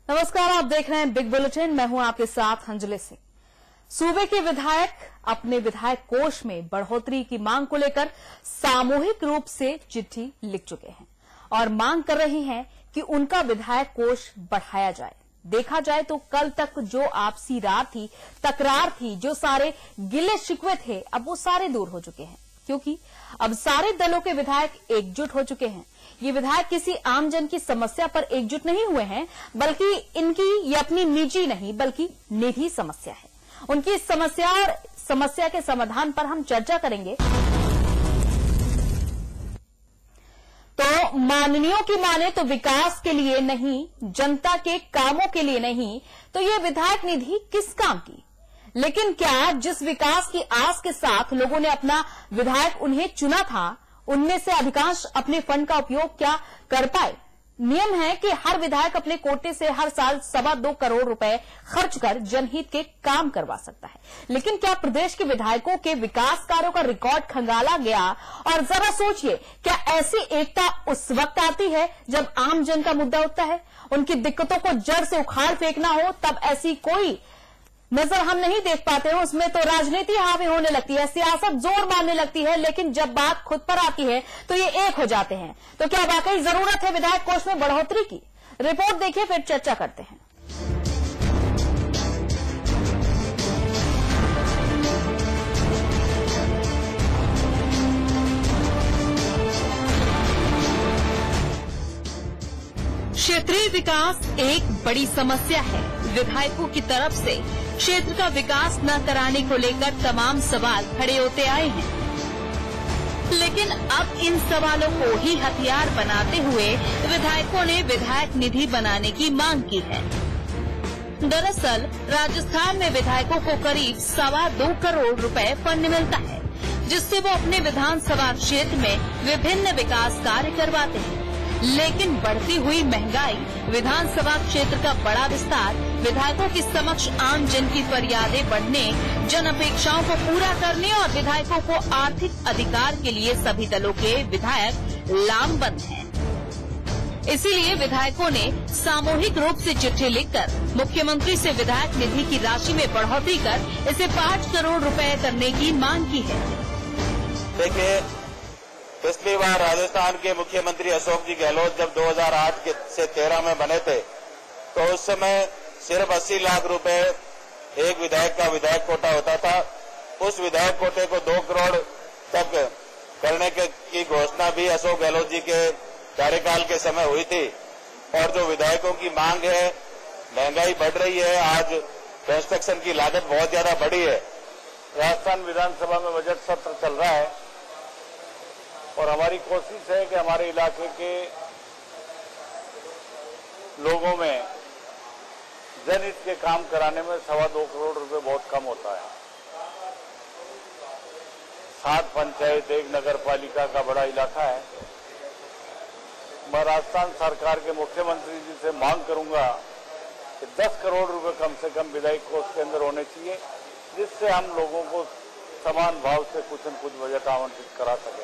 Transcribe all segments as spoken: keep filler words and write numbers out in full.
नमस्कार, आप देख रहे हैं बिग बुलेटिन। मैं हूं आपके साथ अंजलि सिंह। सूबे के विधायक अपने विधायक कोष में बढ़ोतरी की मांग को लेकर सामूहिक रूप से चिट्ठी लिख चुके हैं और मांग कर रही हैं कि उनका विधायक कोष बढ़ाया जाए। देखा जाए तो कल तक जो आपसी रार थी, तकरार थी, जो सारे गिले शिकवे थे, अब वो सारे दूर हो चुके हैं, क्योंकि अब सारे दलों के विधायक एकजुट हो चुके हैं। ये विधायक किसी आमजन की समस्या पर एकजुट नहीं हुए हैं, बल्कि इनकी ये अपनी निजी नहीं बल्कि निजी समस्या है। उनकी इस समस्या और समस्या के समाधान पर हम चर्चा करेंगे। तो माननीयों की माने तो विकास के लिए नहीं, जनता के कामों के लिए नहीं, तो ये विधायक निधि किस काम की? लेकिन क्या जिस विकास की आस के साथ लोगों ने अपना विधायक उन्हें चुना था, उनमें से अधिकांश अपने फंड का उपयोग क्या कर पाए? नियम है कि हर विधायक अपने कोटे से हर साल सवा दो करोड़ रुपए खर्च कर जनहित के काम करवा सकता है। लेकिन क्या प्रदेश के विधायकों के विकास कार्यों का रिकॉर्ड खंगाला गया? और जरा सोचिए, क्या ऐसी एकता उस वक्त आती है जब आम जन का मुद्दा उठता है? उनकी दिक्कतों को जड़ से उखाड़ फेंकना हो, तब ऐसी कोई नजर हम नहीं देख पाते हैं। उसमें तो राजनीति हावी होने लगती है, सियासत जोर मारने लगती है, लेकिन जब बात खुद पर आती है तो ये एक हो जाते हैं। तो क्या वाकई जरूरत है विधायक कोष में बढ़ोतरी की? रिपोर्ट देखिए, फिर चर्चा करते हैं। क्षेत्रीय विकास एक बड़ी समस्या है। विधायकों की तरफ से क्षेत्र का विकास न कराने को लेकर तमाम सवाल खड़े होते आए हैं, लेकिन अब इन सवालों को ही हथियार बनाते हुए विधायकों ने विधायक निधि बनाने की मांग की है। दरअसल राजस्थान में विधायकों को करीब सवा दो करोड़ रुपए फंड मिलता है, जिससे वो अपने विधानसभा क्षेत्र में विभिन्न विकास कार्य करवाते हैं। लेकिन बढ़ती हुई महंगाई, विधानसभा क्षेत्र का बड़ा विस्तार, विधायकों के समक्ष आम जन की फरियादें बढ़ने, जन अपेक्षाओं को पूरा करने और विधायकों को आर्थिक अधिकार के लिए सभी दलों के विधायक लामबंद हैं। इसीलिए विधायकों ने सामूहिक रूप से चिट्ठी लिखकर मुख्यमंत्री से विधायक निधि की राशि में बढ़ोतरी कर इसे पाँच करोड़ रुपए करने की मांग की है। देखिए, पिछली बार राजस्थान के मुख्यमंत्री अशोक जी गहलोत जब दो हज़ार आठ के से तेरह में बने थे, तो उस समय सिर्फ अस्सी लाख रुपए एक विधायक का विधायक कोटा होता था। उस विधायक कोटे को दो करोड़ तक करने के की घोषणा भी अशोक गहलोत जी के कार्यकाल के समय हुई थी। और जो विधायकों की मांग है, महंगाई बढ़ रही है, आज कंस्ट्रक्शन की लागत बहुत ज्यादा बढ़ी है। राजस्थान विधानसभा में बजट सत्र चल रहा है और हमारी कोशिश है कि हमारे इलाके के लोगों में जनहित के काम कराने में सवा दो करोड़ रुपए बहुत कम होता है। सात पंचायत, एक नगर पालिका का बड़ा इलाका है। मैं राजस्थान सरकार के मुख्यमंत्री जी से मांग करूंगा कि दस करोड़ रुपए कम से कम विधायक कोष के अंदर होने चाहिए, जिससे हम लोगों को समान भाव से कुछ न कुछ बजट आवंटित करा सकें।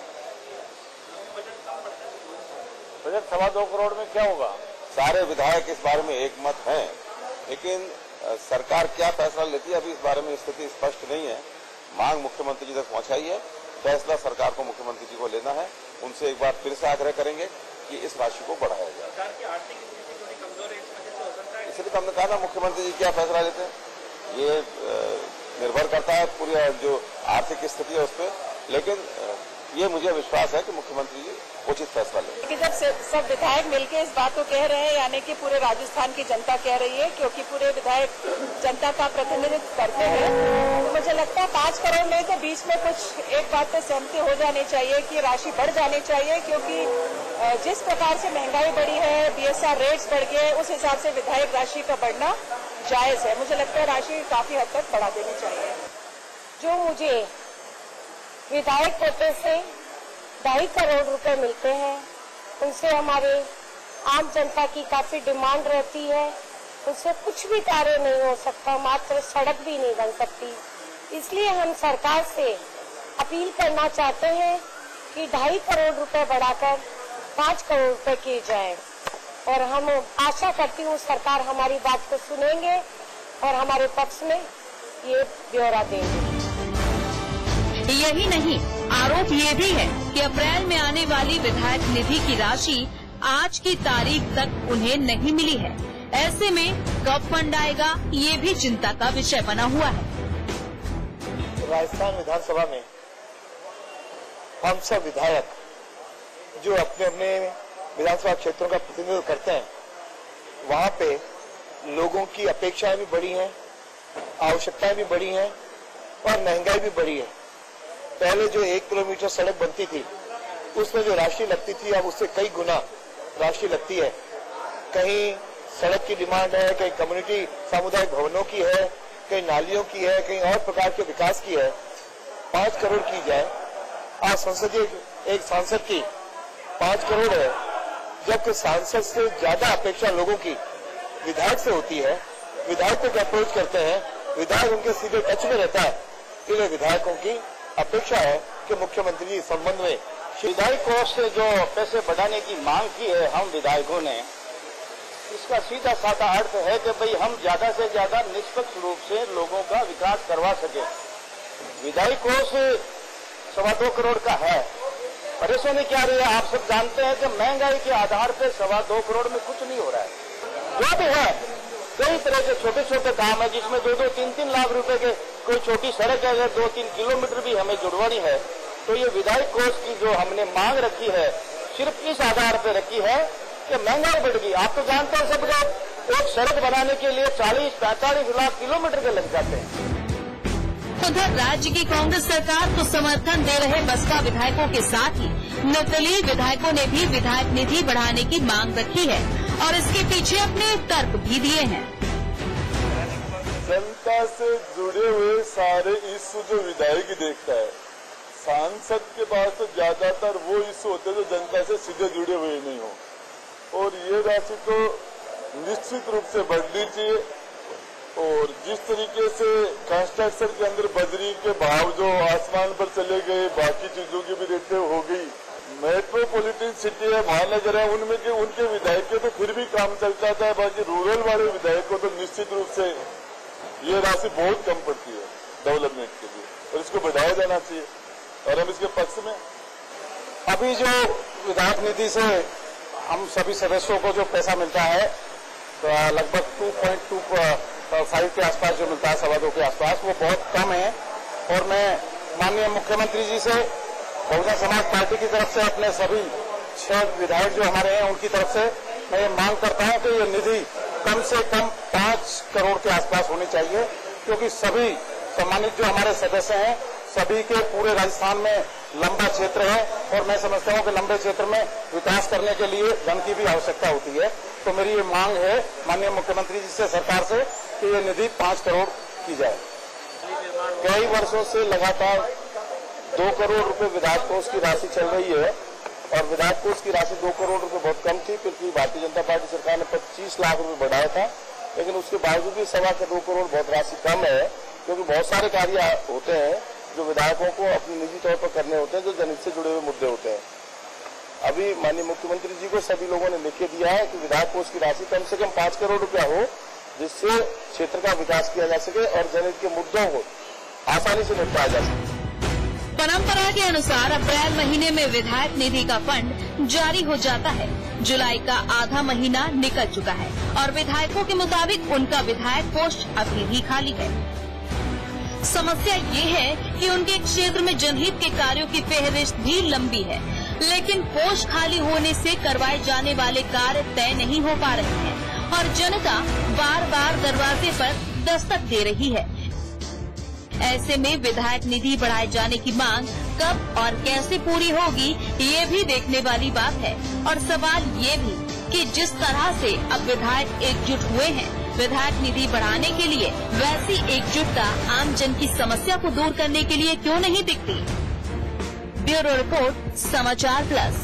बजट सवा दो करोड़ में क्या होगा? सारे विधायक इस बारे में एक मत हैं, लेकिन सरकार क्या फैसला लेती है अभी इस बारे में स्थिति स्पष्ट नहीं है। मांग मुख्यमंत्री जी तक पहुंचाई है, फैसला सरकार को मुख्यमंत्री जी को लेना है। उनसे एक बार फिर से आग्रह करेंगे कि इस राशि को बढ़ाया जाए। सरकार की आर्थिक स्थिति थोड़ी कमजोर है, इस वजह से हो सकता है। इसलिए हमने कहा ना, मुख्यमंत्री जी क्या फैसला लेते हैं ये निर्भर करता है पूरी जो आर्थिक स्थिति है उस पर, लेकिन ये मुझे विश्वास है कि मुख्यमंत्री जी उचित फैसला लेंगे। कि जब सब विधायक मिलकर इस बात को कह रहे हैं, यानी कि पूरे राजस्थान की जनता कह रही है, क्योंकि पूरे विधायक जनता का प्रतिनिधित्व करते हैं, तो मुझे लगता है पांच करोड़ नहीं तो बीच में कुछ एक बात पे सहमति हो जानी चाहिए कि राशि बढ़ जानी चाहिए, क्योंकि जिस प्रकार से महंगाई बढ़ी है, बीएसआर रेट्स बढ़ गए, उस हिसाब से विधायक राशि का बढ़ना जायज है। मुझे लगता है राशि काफी हद तक बढ़ा देनी चाहिए। जो मुझे विधायक कोटे से ढाई करोड़ रुपए मिलते हैं, उनसे हमारे आम जनता की काफी डिमांड रहती है। उनसे कुछ भी कार्य नहीं हो सकता, मात्र सड़क भी नहीं बन सकती। इसलिए हम सरकार से अपील करना चाहते हैं कि ढाई करोड़ रुपए बढ़ाकर पाँच करोड़ रुपए किए जाए। और हम आशा करती हूँ सरकार हमारी बात को सुनेंगे और हमारे पक्ष में ये ब्यौरा देंगे। यही नहीं, आरोप ये भी है कि अप्रैल में आने वाली विधायक निधि की राशि आज की तारीख तक उन्हें नहीं मिली है। ऐसे में कब फंड आएगा, ये भी चिंता का विषय बना हुआ है। राजस्थान विधानसभा में हम सब विधायक जो अपने अपने विधानसभा क्षेत्रों का प्रतिनिधित्व करते हैं, वहाँ पे लोगों की अपेक्षाएं भी बढ़ी हैं, आवश्यकताएं भी बढ़ी हैं और महंगाई भी बढ़ी है। पहले जो एक किलोमीटर सड़क बनती थी उसमें जो राशि लगती थी अब उससे कई गुना राशि लगती है। कहीं सड़क की डिमांड है, कहीं कम्युनिटी सामुदायिक भवनों की है, कहीं नालियों की है, कहीं और प्रकार के विकास की है। पांच करोड़ की जाए, आज संसदीय एक सांसद की पांच करोड़ है, जबकि सांसद से ज्यादा अपेक्षा लोगों की विधायक से होती है। विधायक को अप्रोच करते हैं, विधायक उनके सीधे टच में रहता है। इसलिए विधायकों की अपेक्षा है कि मुख्यमंत्री जी इस संबंध में विधायक कोष से जो पैसे बढ़ाने की मांग की है हम विधायकों ने, इसका सीधा साधा अर्थ है कि भाई हम ज्यादा से ज्यादा निष्पक्ष रूप से लोगों का विकास करवा सके। विधायक कोष सवा दो करोड़ का है, परेशानी क्या रही है आप सब जानते हैं कि महंगाई के आधार पर सवा दो करोड़ में कुछ नहीं हो रहा है। जो भी है कई तरह के छोटे छोटे काम है जिसमें दो दो तीन तीन लाख रुपए के कोई छोटी सड़क है, अगर दो तीन किलोमीटर भी हमें जुड़वानी है तो ये विधायक कोष की जो हमने मांग रखी है सिर्फ इस आधार पर रखी है कि महंगाई बढ़ गई। आप तो जानते हैं सब लोग एक सड़क बनाने के लिए चालीस पैंतालीस लाख किलोमीटर के लग जाते हैं। उधर राज्य की कांग्रेस सरकार को समर्थन दे रहे बसपा विधायकों के साथ ही निर्दलीय विधायकों ने भी विधायक निधि बढ़ाने की मांग रखी है और इसके पीछे अपने तर्क भी दिए हैं। जनता से जुड़े हुए सारे इश्यू जो विधायक देखता है, सांसद के पास तो ज्यादातर वो इश्यू होते हैं जो जनता से सीधे जुड़े हुए नहीं हो। और ये राशि तो निश्चित रूप से बढ़नी चाहिए। और जिस तरीके से कंस्ट्रक्शन के अंदर बजरी के भाव जो आसमान पर चले गए, बाकी चीजों की भी रेटें हो गई। मेट्रोपॉलिटन सिटी है, महानगर है, उनमें के उनके विधायक के तो फिर भी काम चलता था, बाकी रूरल वाले विधायक को तो निश्चित रूप से ये राशि बहुत कम पड़ती है डेवलपमेंट के लिए और इसको बढ़ाया जाना चाहिए और हम इसके पक्ष में। अभी जो विधायक निधि से हम सभी सदस्यों को जो पैसा मिलता है तो लगभग टू पॉइंट टू फाइव के आसपास जो मिलता है, सवा दो के आसपास, वो बहुत कम है। और मैं माननीय मुख्यमंत्री जी से बहुजन समाज पार्टी की तरफ से अपने सभी छह विधायक जो हमारे हैं उनकी तरफ से मैं ये मांग करता हूं कि ये निधि कम से कम पांच करोड़ के आसपास होनी चाहिए, क्योंकि सभी सम्मानित जो हमारे सदस्य हैं सभी के पूरे राजस्थान में लंबा क्षेत्र है और मैं समझता हूं कि लंबे क्षेत्र में विकास करने के लिए धन की भी आवश्यकता होती है। तो मेरी ये मांग है माननीय मुख्यमंत्री जी से, सरकार से, कि ये निधि पांच करोड़ की जाए। कई वर्षों से लगातार दो करोड़ रुपए विधायक कोष की राशि चल रही है और विधायक कोष की राशि दो करोड़ रुपए बहुत कम थी, क्योंकि भारतीय जनता पार्टी सरकार ने पच्चीस लाख रुपए बढ़ाया था, लेकिन उसके बावजूद भी सवा के दो करोड़ बहुत राशि कम है, क्योंकि बहुत सारे कार्य होते हैं जो विधायकों को अपने निजी तौर पर करने होते हैं, जो जनहित से जुड़े हुए मुद्दे होते हैं। अभी माननीय मुख्यमंत्री जी को सभी लोगों ने लिख के दिया है कि विधायक कोष की राशि कम से कम पांच करोड़ रुपया हो, जिससे क्षेत्र का विकास किया जा सके और जनहित के मुद्दों को आसानी से निपटाया जा सके। परंपरा के अनुसार अप्रैल महीने में विधायक निधि का फंड जारी हो जाता है। जुलाई का आधा महीना निकल चुका है और विधायकों के मुताबिक उनका विधायक पोस्ट अभी भी खाली है। समस्या ये है कि उनके क्षेत्र में जनहित के कार्यों की फेहरिस्त भी लंबी है, लेकिन पोस्ट खाली होने से करवाए जाने वाले कार्य तय नहीं हो पा रहे हैं और जनता बार बार दरवाजे पर दस्तक दे रही है। ऐसे में विधायक निधि बढ़ाए जाने की मांग कब और कैसे पूरी होगी, ये भी देखने वाली बात है। और सवाल ये भी कि जिस तरह से अब विधायक एकजुट हुए हैं विधायक निधि बढ़ाने के लिए, वैसी एकजुटता आम जन की समस्या को दूर करने के लिए क्यों नहीं दिखती। Bureau report, Samachar Plus.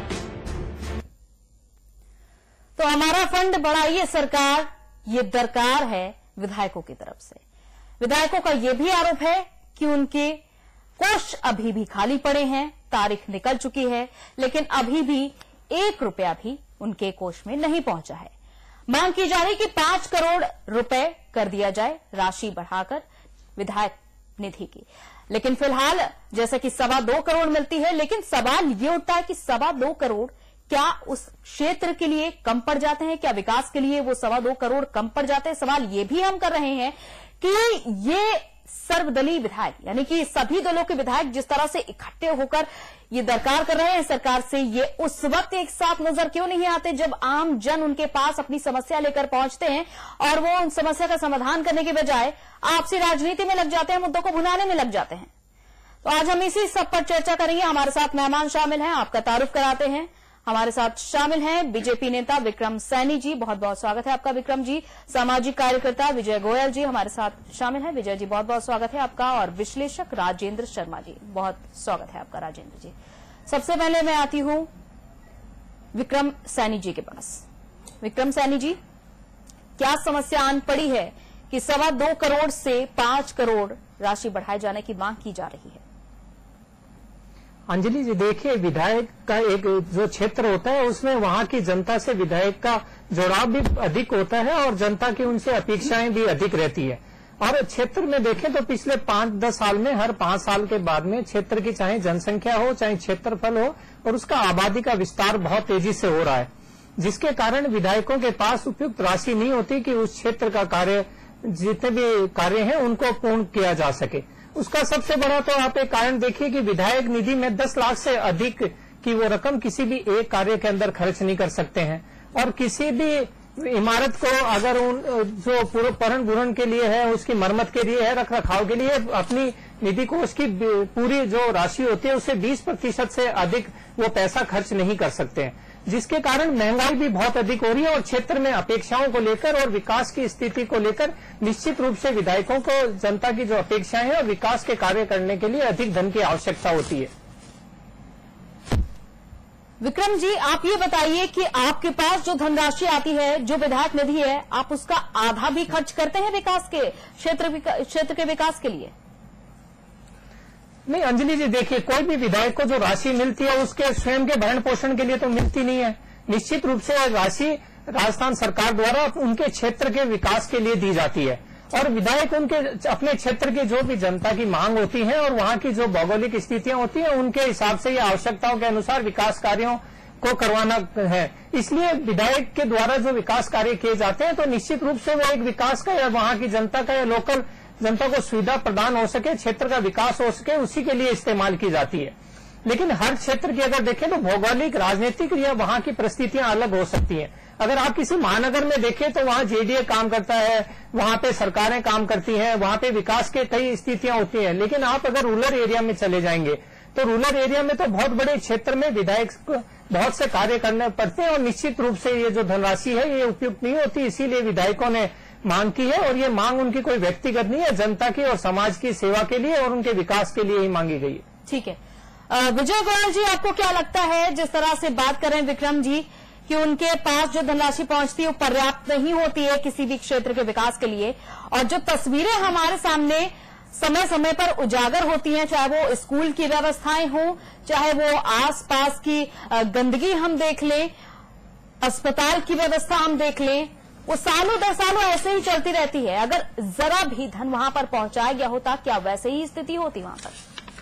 तो हमारा फंड बढ़ाइए सरकार, ये दरकार है विधायकों की तरफ से। विधायकों का यह भी आरोप है कि उनके कोष अभी भी खाली पड़े हैं, तारीख निकल चुकी है, लेकिन अभी भी एक रुपया भी उनके कोष में नहीं पहुंचा है। मांग की जा रही कि पांच करोड़ रुपए कर दिया जाए राशि बढ़ाकर विधायक निधि की। लेकिन फिलहाल जैसे कि सवा दो करोड़ मिलती है, लेकिन सवाल ये उठता है कि सवा दो करोड़ क्या उस क्षेत्र के लिए कम पड़ जाते हैं? क्या विकास के लिए वो सवा दो करोड़ कम पड़ जाते हैं? सवाल ये भी हम कर रहे हैं कि ये सर्वदलीय विधायक यानी कि सभी दलों के विधायक जिस तरह से इकट्ठे होकर ये दरकार कर रहे हैं सरकार से, ये उस वक्त एक साथ नजर क्यों नहीं आते जब आम जन उनके पास अपनी समस्या लेकर पहुंचते हैं और वो उन समस्या का समाधान करने के बजाय आपसी राजनीति में लग जाते हैं, मुद्दों को भुनाने में लग जाते हैं। तो आज हम इसी सब पर चर्चा करेंगे। हमारे साथ मेहमान शामिल हैं, आपका तारुफ कराते हैं। हमारे साथ शामिल हैं बीजेपी नेता विक्रम सैनी जी, बहुत बहुत स्वागत है आपका विक्रम जी। सामाजिक कार्यकर्ता विजय गोयल जी हमारे साथ शामिल हैं। विजय जी बहुत बहुत स्वागत है आपका। और विश्लेषक राजेंद्र शर्मा जी, बहुत स्वागत है आपका राजेंद्र जी। सबसे पहले मैं आती हूं विक्रम सैनी जी के पास। विक्रम सैनी जी, क्या समस्या आन पड़ी है कि सवा दो करोड़ से पांच करोड़ राशि बढ़ाए जाने की मांग की जा रही है? अंजलि जी देखिए, विधायक का एक जो क्षेत्र होता है उसमें वहां की जनता से विधायक का जुड़ाव भी अधिक होता है और जनता की उनसे अपेक्षाएं भी अधिक रहती है। और क्षेत्र में देखें तो पिछले पांच दस साल में हर पांच साल के बाद में क्षेत्र की चाहे जनसंख्या हो चाहे क्षेत्रफल हो और उसका आबादी का विस्तार बहुत तेजी से हो रहा है, जिसके कारण विधायकों के पास उपयुक्त राशि नहीं होती कि उस क्षेत्र का कार्य जितने भी कार्य हैं उनको पूर्ण किया जा सके। उसका सबसे बड़ा तो आप एक कारण देखिए कि विधायक निधि में दस लाख से अधिक की वो रकम किसी भी एक कार्य के अंदर खर्च नहीं कर सकते हैं। और किसी भी इमारत को अगर उन जो पूरे भरण भूरण के लिए है, उसकी मरम्मत के लिए है, रख रखाव के लिए अपनी निधि को उसकी पूरी जो राशि होती है उससे बीस प्रतिशत से अधिक वो पैसा खर्च नहीं कर सकते हैं, जिसके कारण महंगाई भी बहुत अधिक हो रही है। और क्षेत्र में अपेक्षाओं को लेकर और विकास की स्थिति को लेकर निश्चित रूप से विधायकों को जनता की जो अपेक्षाएं हैं और विकास के कार्य करने के लिए अधिक धन की आवश्यकता होती है। विक्रम जी, आप ये बताइए कि आपके पास जो धनराशि आती है, जो विधायक निधि है, आप उसका आधा भी खर्च करते हैं विकास के क्षेत्र क्षेत्र के विकास के लिए? नहीं अंजलि जी देखिए, कोई भी विधायक को जो राशि मिलती है उसके स्वयं के भरण पोषण के लिए तो मिलती नहीं है। निश्चित रूप से राशि राजस्थान सरकार द्वारा उनके क्षेत्र के विकास के लिए दी जाती है और विधायक उनके अपने क्षेत्र की जो भी जनता की मांग होती है और वहां की जो भौगोलिक स्थितियां होती हैं उनके हिसाब से ये आवश्यकताओं के अनुसार विकास कार्यों को करवाना है। इसलिए विधायक के द्वारा जो विकास कार्य किए जाते हैं तो निश्चित रूप से वो एक विकास का या वहां की जनता का या लोकल जनता को सुविधा प्रदान हो सके, क्षेत्र का विकास हो सके, उसी के लिए इस्तेमाल की जाती है। लेकिन हर क्षेत्र की अगर देखें तो भौगोलिक राजनीतिक या वहां की परिस्थितियां अलग हो सकती हैं। अगर आप किसी महानगर में देखें तो वहां जेडीए काम करता है, वहां पे सरकारें काम करती हैं, वहां पे विकास के कई स्थितियां होती हैं। लेकिन आप अगर रूरल एरिया में चले जाएंगे तो रूरल एरिया में तो बहुत बड़े क्षेत्र में विधायक बहुत से कार्य करने पड़ते हैं और निश्चित रूप से ये जो धनराशि है ये उपयुक्त नहीं होती। इसीलिए विधायकों ने मांग की है और ये मांग उनकी कोई व्यक्तिगत नहीं है, जनता की और समाज की सेवा के लिए और उनके विकास के लिए ही मांगी गई है। ठीक है, विजय गोयल जी, आपको क्या लगता है, जिस तरह से बात करें विक्रम जी कि उनके पास जो धनराशि पहुंचती है वो पर्याप्त नहीं होती है किसी भी क्षेत्र के विकास के लिए, और जो तस्वीरें हमारे सामने समय समय पर उजागर होती हैं, चाहे वो स्कूल की व्यवस्थाएं हों, चाहे वो आसपास की गंदगी हम देख लें, अस्पताल की व्यवस्था हम देख लें, वो सालों दर सालों ऐसे ही चलती रहती है। अगर जरा भी धन वहां पर पहुंचाया गया होता, क्या वैसे ही स्थिति होती वहां पर?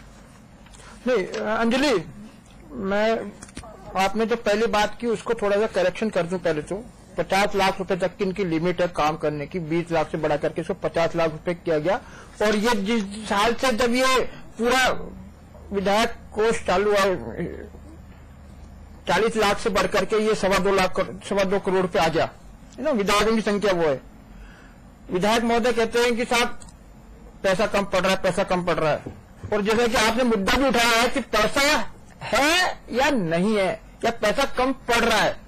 नहीं अंजलि, मैं आपने जो पहली बात की उसको थोड़ा सा करेक्शन कर दूं। पहले तो पचास लाख रुपए तक की इनकी लिमिट है काम करने की, बीस लाख से बढ़ा करके इसको पचास लाख रुपए किया गया। और ये जिस साल से जब ये पूरा विधायक कोष चालू हुआ, चालीस लाख से बढ़ करके ये सवा दो लाख सवा दो करोड़ पे आ गया है ना। विधायकों की संख्या वो है। विधायक महोदय कहते हैं कि साहब पैसा कम पड़ रहा है, पैसा कम पड़ रहा है। और जैसे कि आपने मुद्दा भी उठाया है कि पैसा है या नहीं है, या पैसा कम पड़ रहा है।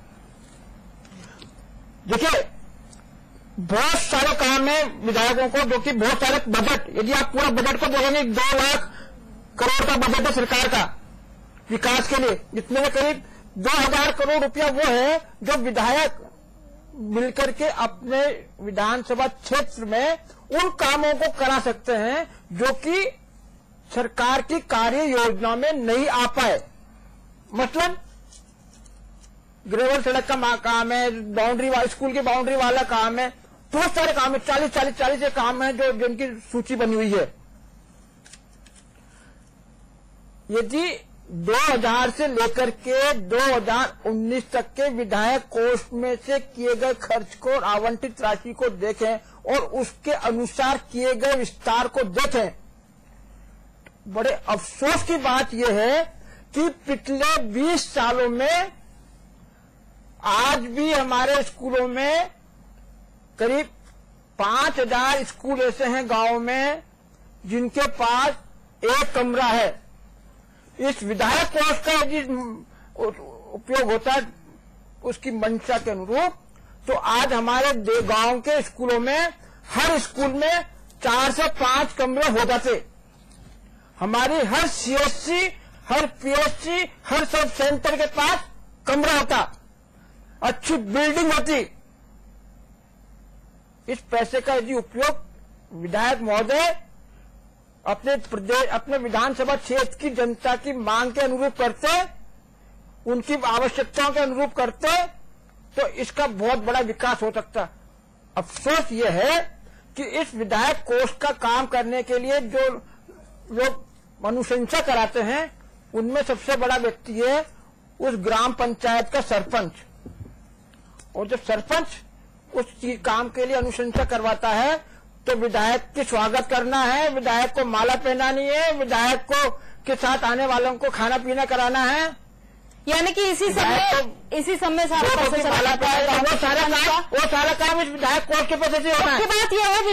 देखिए बहुत सारे काम है विधायकों को, जो कि बहुत सारे बजट, यदि आप पूरा बजट को देखेंगे दो लाख करोड़ का बजट है सरकार का विकास के लिए, जिसमें से करीब दो हजार करोड़ रुपया वो है जो विधायक मिलकर के अपने विधानसभा क्षेत्र में उन कामों को करा सकते हैं जो कि सरकार की कार्य योजना में नहीं आ पाए। मतलब ग्रेवल सड़क का काम है, बाउंड्री वाला स्कूल की बाउंड्री वाला काम है, बहुत सारे काम है, चालीस चालीस चालीस ये काम है जो जिनकी सूची बनी हुई है। यदि दो हज़ार से लेकर के दो हज़ार उन्नीस तक के विधायक कोष में से किए गए खर्च को और आवंटित राशि को देखें और उसके अनुसार किए गए विस्तार को देखें, बड़े अफसोस की बात यह है कि पिछले बीस सालों में आज भी हमारे स्कूलों में करीब पांच हजार स्कूल ऐसे हैं गांव में जिनके पास एक कमरा है। इस विधायक कोष का यदि उपयोग होता है उसकी मंशा के अनुरूप, तो आज हमारे गांव के स्कूलों में हर स्कूल में चार से पांच कमरे हो जाते। हमारी हर सीएससी, हर पीएचसी, हर सब सेंटर के पास कमरा होता, अच्छी बिल्डिंग होती। इस पैसे का यदि उपयोग विधायक महोदय अपने प्रदेश अपने विधानसभा क्षेत्र की जनता की मांग के अनुरूप करते, उनकी आवश्यकताओं के अनुरूप करते, तो इसका बहुत बड़ा विकास हो सकता। अफसोस यह है कि इस विधायक कोष का काम करने के लिए जो लोग अनुशंसा कराते हैं उनमें सबसे बड़ा व्यक्ति है उस ग्राम पंचायत का सरपंच। और जब सरपंच उस चीज काम के लिए अनुशंसा करवाता है तो विधायक की स्वागत करना है, विधायक को माला पहनानी है, विधायक को के साथ आने वालों को खाना पीना कराना है। यानी कि इसी समय इसी समय सारा पैसा चला जाएगा। वो सारा काम वो सारा काम इस विधायक कोष के पैसे से होना है। बात यह है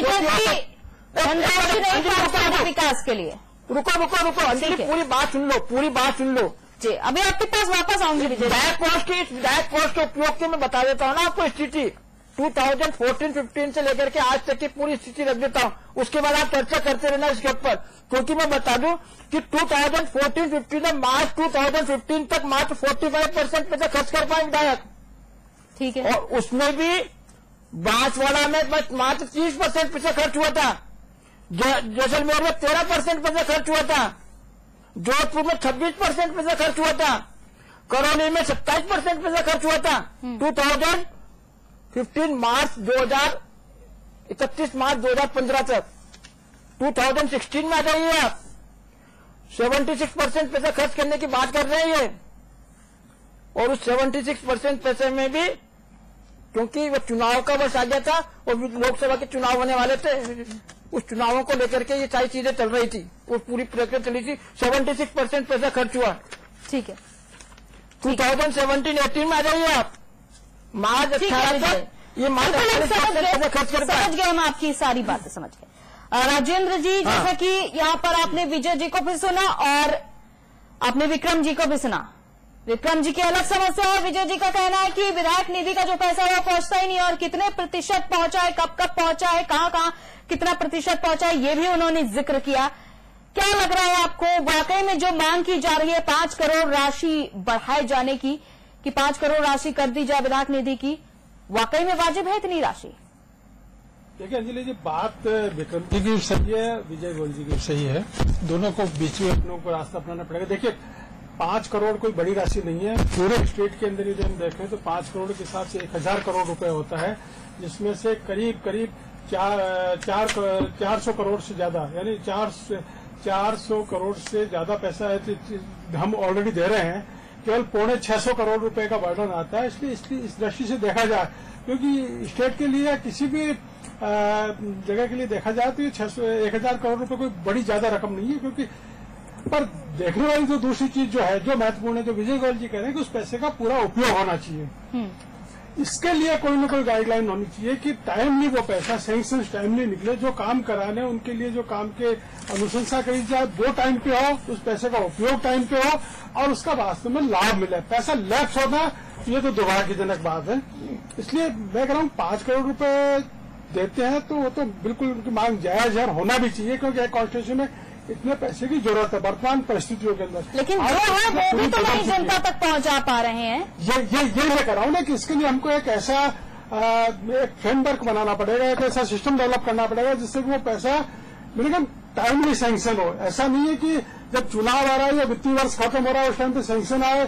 विजय विकास के लिए। रुको रुको रुको अंजलि, पूरी बात सुन लो, पूरी बात सुन लो जी। अभी आपके पास वापस आऊंगी विजय। विधायक कोष की इस विधायक कोष के उपयोग की मैं बता देता हूँ ना आपको स्थिति। दो हज़ार चौदह पंद्रह से लेकर के आज तक की पूरी स्थिति रख देता हूँ, उसके बाद आप चर्चा करते रहना इसके ऊपर। क्योंकि मैं बता दूं कि दो हज़ार चौदह पंद्रह में मार्च दो हज़ार पंद्रह तक मात्र पैंतालीस परसेंट पैसा खर्च कर पाए विधायक। ठीक है। और उसमें भी बांसवाड़ा में मात्र तीस परसेंट पैसा खर्च हुआ था, जैसलमेर में तेरह परसेंट पैसा खर्च हुआ था, जोधपुर में छब्बीस परसेंट पैसा खर्च हुआ था, करौली में सत्ताईस परसेंट पैसा खर्च हुआ था। दो हज़ार पंद्रह मार्च दो हजार इकतीस मार्च दो हजार पंद्रह तक। दो हज़ार सोलह में आ जाइए आप, छिहत्तर परसेंट पैसा खर्च करने की बात कर रहे हैं। और उस छिहत्तर परसेंट पैसे में भी क्योंकि वो चुनाव का वर्ष आ गया था और लोकसभा के चुनाव होने वाले थे, उस चुनावों को लेकर के ये सारी चीजें चल रही थी, वो पूरी प्रक्रिया चली थी। छिहत्तर परसेंट पैसा खर्च हुआ। ठीक है। दो हज़ार सत्रह अठारह में आ जाइए आप, मार्च अठारह तक ये मार्च खर्च करता है। समझ गए हम आपकी सारी बातें समझ गए। राजेंद्र जी, जैसा हाँ। कि यहाँ पर आपने विजय जी को भी सुना और आपने विक्रम जी को भी सुना। विक्रम जी की अलग समस्या है, विजय जी का कहना है कि विधायक निधि का जो पैसा है वो पहुंचता ही नहीं और कितने प्रतिशत पहुंचा है, कब कब पहुंचा है, कहां कहां कितना प्रतिशत पहुंचा है, ये भी उन्होंने जिक्र किया। क्या लग रहा है आपको, वाकई में जो मांग की जा रही है पांच करोड़ राशि बढ़ाए जाने की, कि पांच करोड़ राशि कर दी जाए विधायक निधि की, वाकई में वाजिब है इतनी राशि? देखिए अंजलि जी, बात विक्रम जी की सही है, विजय गोयल जी की सही है, दोनों को बीच में अपनों को रास्ता अपनाना पड़ेगा। देखिए पांच करोड़ कोई बड़ी राशि नहीं है, पूरे स्टेट के अंदर यदि हम देखें तो पांच करोड़ के हिसाब से एक हजार करोड़ रुपए होता है, जिसमें से करीब करीब चार चार चार सौ करोड़ से ज्यादा, यानी चार चार सौ करोड़ से ज्यादा पैसा है हम ऑलरेडी दे रहे हैं। केवल पौने छह सौ करोड़ रुपए का बर्डन आता है। इसलिए इसलिए इस दृष्टि से देखा जाए, क्योंकि स्टेट के लिए किसी भी जगह के लिए देखा जाए तो ये छह सौ एक हजार करोड़ रुपए कोई बड़ी ज्यादा रकम नहीं है। क्योंकि पर देखने वाली जो दूसरी चीज जो है, जो महत्वपूर्ण है, जो विजय गोयल जी कह रहे हैं कि उस पैसे का पूरा उपयोग होना चाहिए। इसके लिए कोई न कोई गाइडलाइन होनी चाहिए कि टाइमली वो पैसा सैंक्शन टाइमली निकले, जो काम कराने उनके लिए जो काम के अनुशंसा करी जाए वो टाइम पे हो, उस पैसे का उपयोग टाइम पे हो और उसका वास्तव में लाभ मिले। पैसा लैप्स होना ये तो दुर्भाग्यजनक बात है। इसलिए मैं कह रहा हूँ पांच करोड़ रुपए देते हैं तो वो तो बिल्कुल उनकी मांग जायज है, होना भी चाहिए, क्योंकि कॉन्स्टिट्यूशन में इतने पैसे की जरूरत है वर्तमान परिस्थितियों के अंदर। लेकिन जो है वो भी तो नहीं जनता तक पहुंचा पा रहे हैं। ये ये ये मैं कह रहा हूँ ना कि इसके लिए हमको एक ऐसा आ, एक फ्रेमवर्क बनाना पड़ेगा, एक ऐसा सिस्टम डेवलप करना पड़ेगा जिससे कि वो पैसा मेरे टाइमली सैंक्शन हो। ऐसा नहीं है कि जब चुनाव आ रहा है या वित्तीय वर्ष खत्म हो रहा है उस टाइम पे सैंक्शन आए,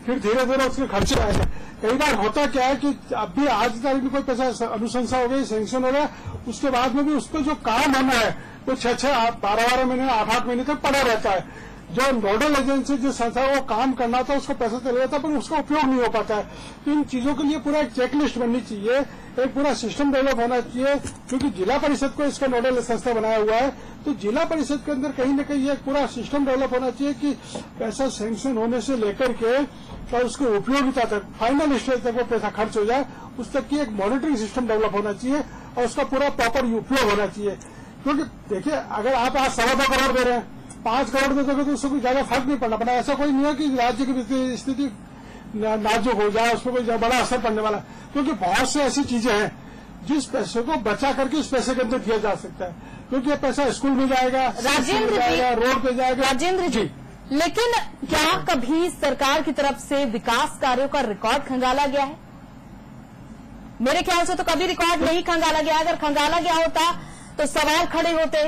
फिर धीरे धीरे उसके खर्चे आएंगे। कई बार होता क्या है कि अब भी आज तारीख में कोई पैसा अनुशंसा हो गई, सैंक्शन हो गया, उसके बाद में भी उस पर जो काम होना है वो छह छह बारह बारह महीने आठ आठ महीने तक पड़ा रहता है। जो नोडल एजेंसी जिस संस्था को काम करना था उसको पैसा चला जाता है, पर उसका उपयोग नहीं हो पाता है। तो इन चीजों के लिए पूरा एक चेकलिस्ट बननी चाहिए, एक पूरा सिस्टम डेवलप होना चाहिए, क्योंकि जिला परिषद को इसका नोडल संस्था बनाया हुआ है। तो जिला परिषद के अंदर कहीं न कहीं एक पूरा सिस्टम डेवलप होना चाहिए कि पैसा सैंक्शन होने से लेकर के और उसकी उपयोगिता तक, फाइनल स्टेज तक वो पैसा खर्च हो जाए, उस तक की एक मॉनिटरिंग सिस्टम डेवलप होना चाहिए और उसका पूरा प्रॉपर उपयोग होना चाहिए। क्योंकि देखिए, अगर आप आज सवा दो करोड़ दे रहे हैं, पांच करोड़ दे दोगे तो उससे कोई ज्यादा फर्क नहीं पड़ना पड़ा। ऐसा कोई नहीं है कि राज्य की स्थिति नाजुक हो जाए, उसमें कोई बड़ा असर पड़ने वाला, क्योंकि बहुत से ऐसी चीजें हैं जिस पैसे को बचा करके उस पैसे के अंदर दिया जा सकता है, क्योंकि ये पैसा स्कूल में जाएगा, राजेंद्र जाएगा, रोड पे जाएगा। राजेंद्र जी, लेकिन क्या कभी सरकार की तरफ से विकास कार्यों का रिकॉर्ड खंगाला गया है? मेरे ख्याल से तो कभी रिकॉर्ड नहीं खंगाला गया। अगर खंगाला गया होता तो सवाल खड़े होते।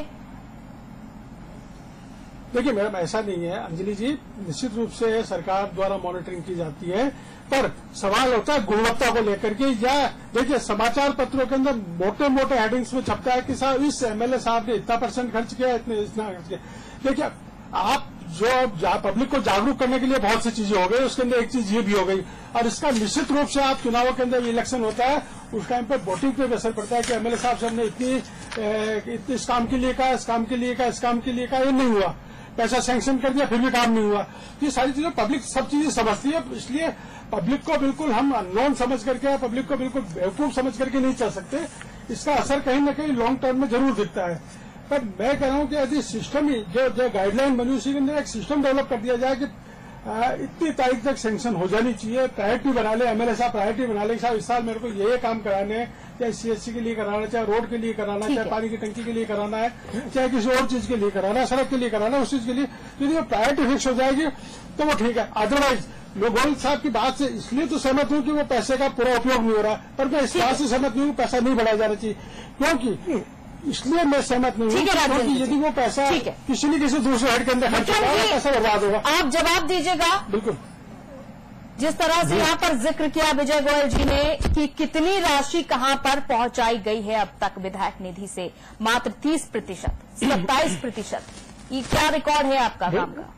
देखिए मैडम, ऐसा नहीं है अंजलि जी, निश्चित रूप से सरकार द्वारा मॉनिटरिंग की जाती है, पर सवाल होता है गुणवत्ता को लेकर के। या देखिए, समाचार पत्रों के अंदर मोटे मोटे हेडिंग्स में छपता है कि साहब इस एमएलए साहब ने इतना परसेंट खर्च किया, इतने इतना खर्च किया। देखिए, आप जो पब्लिक को जागरूक करने के लिए बहुत सी चीजें हो गई, उसके अंदर एक चीज ये भी हो गई, और इसका निश्चित रूप से आप चुनावों के अंदर इलेक्शन होता है, उस टाइम पर वोटिंग पे भी असर पड़ता है कि एमएलए साहब से हमने इतनी इतने इस काम के लिए कहा, इस काम के लिए कहा, इस काम के लिए कहा, ये नहीं हुआ, पैसा सैंक्शन कर दिया फिर भी काम नहीं हुआ। ये सारी चीजें पब्लिक सब चीजें समझती है, इसलिए पब्लिक को बिल्कुल हम अननोन समझ करके, पब्लिक को बिल्कुल बेवकूफ समझ करके नहीं चल सकते। इसका असर कहीं न कहीं लॉन्ग टर्म में जरूर दिखता है। पर मैं कह रहा हूं कि यदि सिस्टम ही जो जो गाइडलाइन बनी उसी के अंदर एक सिस्टम डेवलप कर दिया जाए कि आ, इतनी तारीख तक सैंक्शन हो जानी चाहिए, प्रायोरिटी बना ले, एमएलए साहब प्रायोरिटी बना ले, साहब इस साल मेरे को ये ये काम कराने हैं, चाहे सीएचसी के लिए कराना, चाहे रोड के लिए कराना, चाहे पानी की टंकी के लिए कराना है, चाहे किसी और चीज के लिए कराना है, सड़क के लिए कराना है, उस चीज के लिए यदि वो प्रायोरिटी फिक्स हो जाएगी तो वो ठीक है। अदरवाइज मैं गोयल साहब की बात से इसलिए तो सहमत हूं कि वो पैसे का पूरा उपयोग नहीं हो रहा, पर मैं इस बात से सहमत नहीं हूं पैसा नहीं बढ़ाया जाना चाहिए। क्योंकि इसलिए मैं सहमत नहीं हूं क्योंकि यदि वो पैसा किसी न किसी दूसरे हेड के अंदर खर्च होगा, पैसा बर्बाद होगा। आप जवाब दीजिएगा। बिल्कुल। जिस तरह से यहाँ पर जिक्र किया विजय गोयल जी ने कि कितनी राशि कहां पर पहुंचाई गई है अब तक विधायक निधि से, मात्र तीस प्रतिशत, सत्ताईस प्रतिशत, ये क्या रिकॉर्ड है आपका काम का?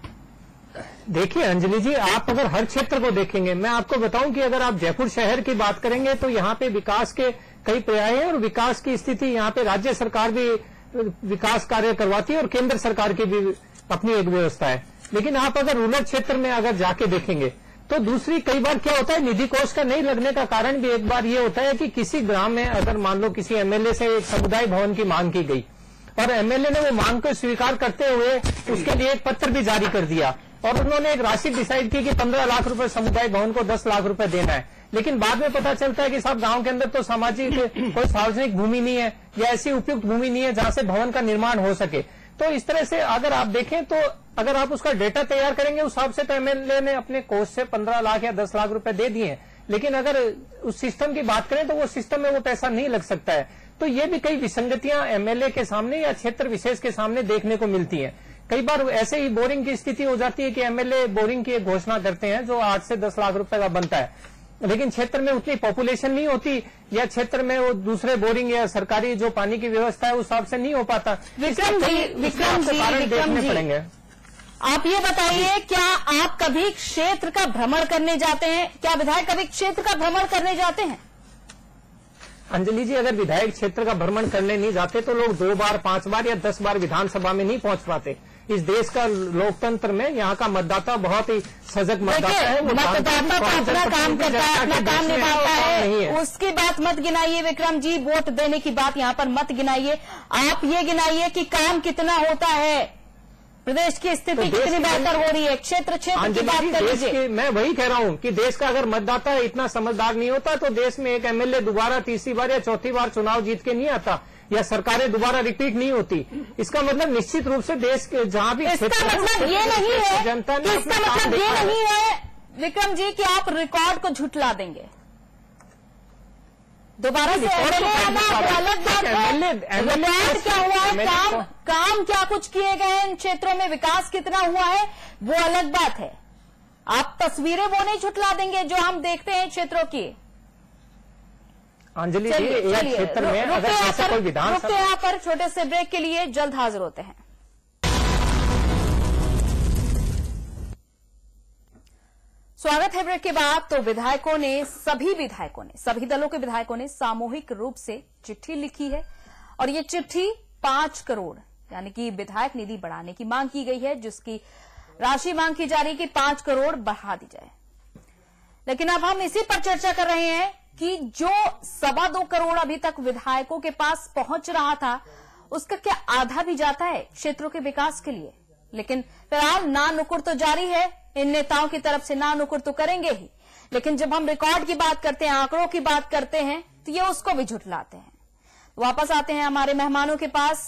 देखिए अंजलि जी, आप अगर हर क्षेत्र को देखेंगे, मैं आपको बताऊं कि अगर आप जयपुर शहर की बात करेंगे तो यहाँ पे विकास के कई पर्याय हैं और विकास की स्थिति यहाँ पे राज्य सरकार भी विकास कार्य करवाती है और केंद्र सरकार की भी अपनी एक व्यवस्था है। लेकिन आप अगर रूरल क्षेत्र में अगर जाके देखेंगे तो दूसरी कई बार क्या होता है, निधि कोष का नहीं लगने का कारण भी एक बार ये होता है कि किसी ग्राम में अगर मान लो किसी एमएलए से एक समुदाय भवन की मांग की गई और एमएलए ने वो मांग को स्वीकार करते हुए उसके लिए एक पत्र भी जारी कर दिया और उन्होंने एक राशि डिसाइड की कि पंद्रह लाख रुपए समुदाय भवन को दस लाख रुपए देना है। लेकिन बाद में पता चलता है कि साहब गांव के अंदर तो सामाजिक कोई सार्वजनिक भूमि नहीं है या ऐसी उपयुक्त भूमि नहीं है जहां से भवन का निर्माण हो सके। तो इस तरह से अगर आप देखें तो अगर आप उसका डेटा तैयार करेंगे उस हिसाब से तो एमएलए ने अपने कोष से पंद्रह लाख या दस लाख रुपए दे दिए, लेकिन अगर उस सिस्टम की बात करें तो वो सिस्टम में वो पैसा नहीं लग सकता है। तो ये भी कई विसंगतियां एमएलए के सामने या क्षेत्र विशेष के सामने देखने को मिलती हैं। कई बार ऐसे ही बोरिंग की स्थिति हो जाती है कि एमएलए बोरिंग की एक घोषणा करते हैं जो आठ से दस लाख रुपए का बनता है, लेकिन क्षेत्र में उतनी पॉपुलेशन नहीं होती या क्षेत्र में वो दूसरे बोरिंग या सरकारी जो पानी की व्यवस्था है उस हिसाब से नहीं हो पाता। विक्रम जी, विक्रम जी, विक्रम जी, पड़ेंगे। आप ये बताइए, क्या आप कभी क्षेत्र का भ्रमण करने जाते हैं? क्या विधायक कभी क्षेत्र का भ्रमण करने जाते हैं? अंजलि जी, अगर विधायक क्षेत्र का भ्रमण करने नहीं जाते तो लोग दो बार, पांच बार या दस बार विधानसभा में नहीं पहुंच पाते। इस देश का लोकतंत्र में यहाँ का मतदाता बहुत ही सजग मतदाता है। मतदाता तो अपना काम करता है, अपना काम निभाता है, उसकी बात मत गिनाइए विक्रम जी, वोट देने की बात यहाँ पर मत गिनाइए। आप ये गिनाइए कि काम कितना होता है, प्रदेश की स्थिति तो कितनी बेहतर हो रही है, क्षेत्र क्षेत्र की बात कर लीजिए। मैं वही कह रहा हूँ कि देश का अगर मतदाता इतना समझदार नहीं होता तो देश में एक एमएलए दोबारा तीसरी बार या चौथी बार चुनाव जीत के नहीं आता या सरकारें दोबारा रिपीट नहीं होती। इसका मतलब निश्चित रूप से देश के जहाँ भी इसका मतलब ये नहीं है, जनता ने इसका मतलब ये नहीं है विक्रम जी कि आप रिकॉर्ड को झुठला देंगे। दोबारा से एमएलए आना अलग बात है, रिकॉर्ड क्या हुआ है, काम काम क्या कुछ किए गए हैं इन क्षेत्रों में, विकास कितना हुआ है, वो अलग बात है। आप तस्वीरें वो नहीं झुठला देंगे जो हम देखते हैं क्षेत्रों की। अंजलि जी, एक क्षेत्र में अगर ऐसा कोई विधान रुकते यहाँ पर छोटे से ब्रेक के लिए, जल्द हाजिर होते हैं। स्वागत है ब्रेक के बाद। तो विधायकों ने, सभी विधायकों ने, सभी दलों के विधायकों ने सामूहिक रूप से चिट्ठी लिखी है और ये चिट्ठी पांच करोड़ यानी कि विधायक निधि बढ़ाने की मांग की गई है, जिसकी राशि मांग की जा रही है कि पांच करोड़ बढ़ा दी जाए। लेकिन अब हम इसी पर चर्चा कर रहे हैं कि जो सवा दो करोड़ अभी तक विधायकों के पास पहुंच रहा था, उसका क्या आधा भी जाता है क्षेत्रों के विकास के लिए? लेकिन फिलहाल ना नुकुर तो जारी है, इन नेताओं की तरफ से ना नुकुर तो करेंगे ही, लेकिन जब हम रिकॉर्ड की बात करते हैं, आंकड़ों की बात करते हैं, तो ये उसको भी झुठलाते हैं। वापस आते हैं हमारे मेहमानों के पास।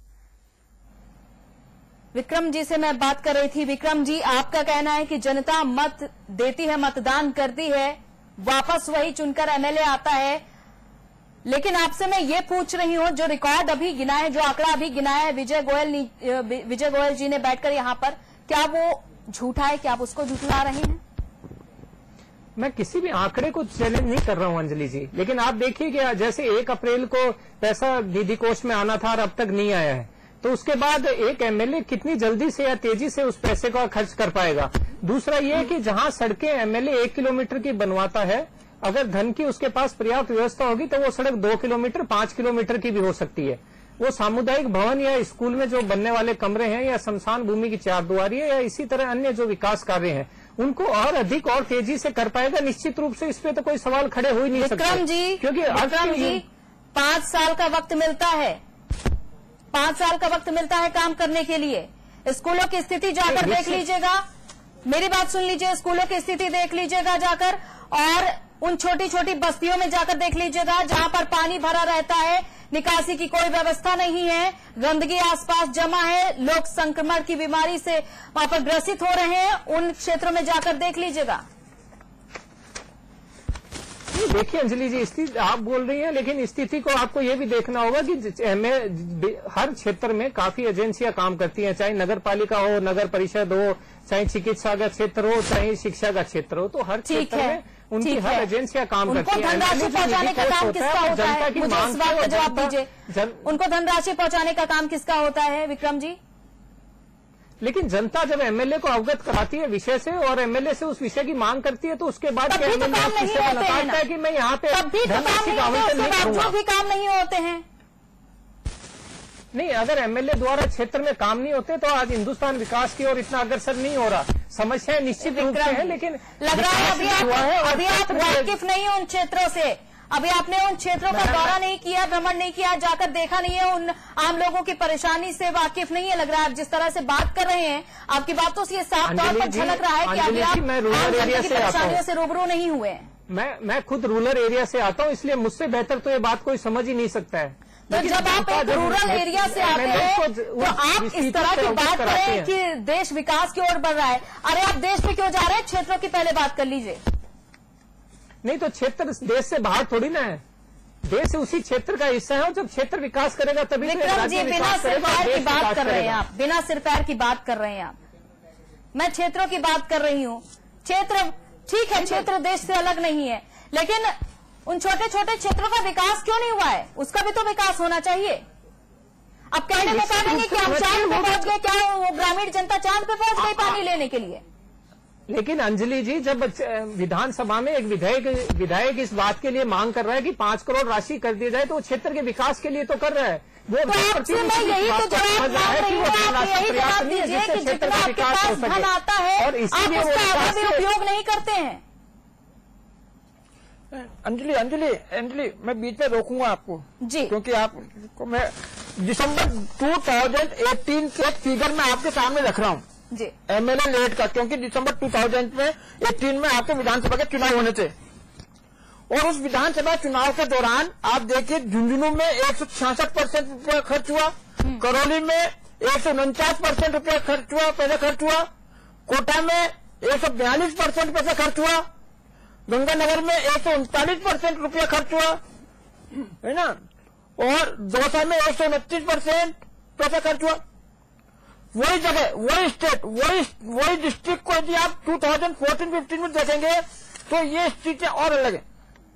विक्रम जी से मैं बात कर रही थी। विक्रम जी, आपका कहना है कि जनता मत देती है, मतदान करती है, वापस वही चुनकर एमएलए आता है, लेकिन आपसे मैं ये पूछ रही हूं, जो रिकॉर्ड अभी गिना है, जो आंकड़ा अभी गिनाया है विजय गोयल विजय गोयल जी ने बैठकर यहां पर, क्या वो झूठा है? क्या आप उसको झुठला रहे हैं? मैं किसी भी आंकड़े को चैलेंज नहीं कर रहा हूं अंजलि जी, लेकिन आप देखिए कि जैसे एक अप्रैल को पैसा निधि कोष में आना था और अब तक नहीं आया है, तो उसके बाद एक एमएलए कितनी जल्दी से या तेजी से उस पैसे का खर्च कर पाएगा? दूसरा ये है कि जहां सड़कें एमएलए एक किलोमीटर की बनवाता है, अगर धन की उसके पास पर्याप्त व्यवस्था होगी तो वो सड़क दो किलोमीटर पांच किलोमीटर की भी हो सकती है। वो सामुदायिक भवन या स्कूल में जो बनने वाले कमरे हैं, या शमशान भूमि की चारदुआरी है, या इसी तरह अन्य जो विकास कार्य हैं, उनको और अधिक और तेजी से कर पाएगा। निश्चित रूप से इस पे तो कोई सवाल खड़े हो ही नहीं सकते। विक्रम जी, क्योंकि विक्रम जी, पांच साल का वक्त मिलता है, पांच साल का वक्त मिलता है काम करने के लिए। स्कूलों की स्थिति जाकर देख लीजिएगा, मेरी बात सुन लीजिए, स्कूलों की स्थिति देख लीजिएगा जाकर, और उन छोटी छोटी बस्तियों में जाकर देख लीजिएगा जहां पर पानी भरा रहता है, निकासी की कोई व्यवस्था नहीं है, गंदगी आसपास जमा है, लोग संक्रमण की बीमारी से वहां पर ग्रसित हो रहे हैं, उन क्षेत्रों में जाकर देख लीजिएगा। देखिए अंजलि जी, स्थिति आप बोल रही हैं, लेकिन स्थिति को आपको ये भी देखना होगा कि हर क्षेत्र में काफी एजेंसियां काम करती हैं, चाहे नगर पालिका हो, नगर परिषद हो, चाहे चिकित्सा का क्षेत्र हो, चाहे शिक्षा का क्षेत्र हो, तो हर क्षेत्र में उनकी हर एजेंसियां काम करती हैं। धनराशि पहुंचाने का काम किसका होता है? मुझे इस बात का जवाब दीजिए, उनको धनराशि पहुंचाने का काम किसका होता है विक्रम जी? लेकिन जनता जब एमएलए को अवगत कराती है विषय से और एमएलए से उस विषय की मांग करती है, तो उसके बाद तब भी तो काम नहीं होते हैं ना, कि मैं यहाँ पे तब भी तो काम नहीं होते, उसके बावजूद भी काम नहीं होते हैं। नहीं, अगर एमएलए द्वारा क्षेत्र में काम नहीं होते तो आज हिंदुस्तान विकास की ओर इतना अग्रसर नहीं हो रहा। समस्याएं निश्चित रूप से है, लेकिन लग रहा है अभी आप अभी आप वाकिफ नहीं हो उन क्षेत्रों से, अभी आपने उन क्षेत्रों का दौरा नहीं किया, भ्रमण नहीं किया, जाकर देखा नहीं है, उन आम लोगों की परेशानी से वाकिफ नहीं है। लग रहा है आप जिस तरह से बात कर रहे हैं, आपकी बातों से ये साफ तौर पर झलक रहा है कि अभी आप आम जनता की परेशानियों से रूबरू नहीं हुए हैं। मैं मैं खुद रूरल एरिया से आता हूँ, इसलिए मुझसे बेहतर तो ये बात कोई समझ ही नहीं सकता है। तो जब आप एक रूरल एरिया से आते हैं तो आप इस तरह की बात करें कि देश विकास की ओर बढ़ रहा है। अरे आप देश में क्यों जा रहे हैं? क्षेत्रों की पहले बात कर लीजिए। नहीं तो क्षेत्र देश से बाहर थोड़ी ना है, देश उसी क्षेत्र का हिस्सा है, और जब क्षेत्र विकास करेगा तभी विक्रम जी, बिना सिर पैर की बात कर रहे हैं आप, बिना सिर पैर की बात कर रहे हैं आप। मैं क्षेत्रों की बात कर रही हूँ। क्षेत्र ठीक है, क्षेत्र देश से अलग नहीं है, लेकिन उन छोटे छोटे क्षेत्रों का विकास क्यों नहीं हुआ है? उसका भी तो विकास होना चाहिए। अब कहने में कह देंगे कि हम चांद पे पहुंच गए, क्या वो ग्रामीण जनता चांद पे पहुंच गई पानी लेने के लिए? लेकिन अंजलि जी, जब विधानसभा में एक विधायक विधायक इस बात के लिए मांग कर रहा है कि पांच करोड़ राशि कर दी जाए, तो वो क्षेत्र के विकास के लिए तो कर रहा है। वो तो आपसे मैं यही तो जवाब मांग रही हूँ, आप यही जवाब दीजिए कि जितना आपके पास धन आता है आप उसका आधा भी उपयोग नहीं करते हैं। अंजलि अंजलि अंजलि मैं बीच में रोकूंगा आपको जी, क्योंकि आपको मैं दिसंबर दो हज़ार अठारह के फिगर में आपके सामने रख रहा हूँ जी, एमएलए लेट का, क्योंकि दिसंबर दो हज़ार में अठारह में आपके विधानसभा के चुनाव होने थे, और उस विधानसभा चुनाव के दौरान आप देखिए झुंझुनू में एक सौ छियासठ परसेंट रूपया खर्च हुआ, करौली में एक सौ उनचास परसेंट रूपया खर्च हुआ, पैसा खर्च हुआ, कोटा में एक सौ बयालीस परसेंट पैसा खर्च हुआ, गंगानगर में एक सौ उनतालीस परसेंट रूपया खर्च हुआ है ना, और दौसा में एक सौ उनतीस परसेंट पैसा खर्च हुआ। वही जगह, वही स्टेट, वही वही डिस्ट्रिक्ट को यदि आप दो हज़ार चौदह पंद्रह में देखेंगे तो ये चीजें और अलग है।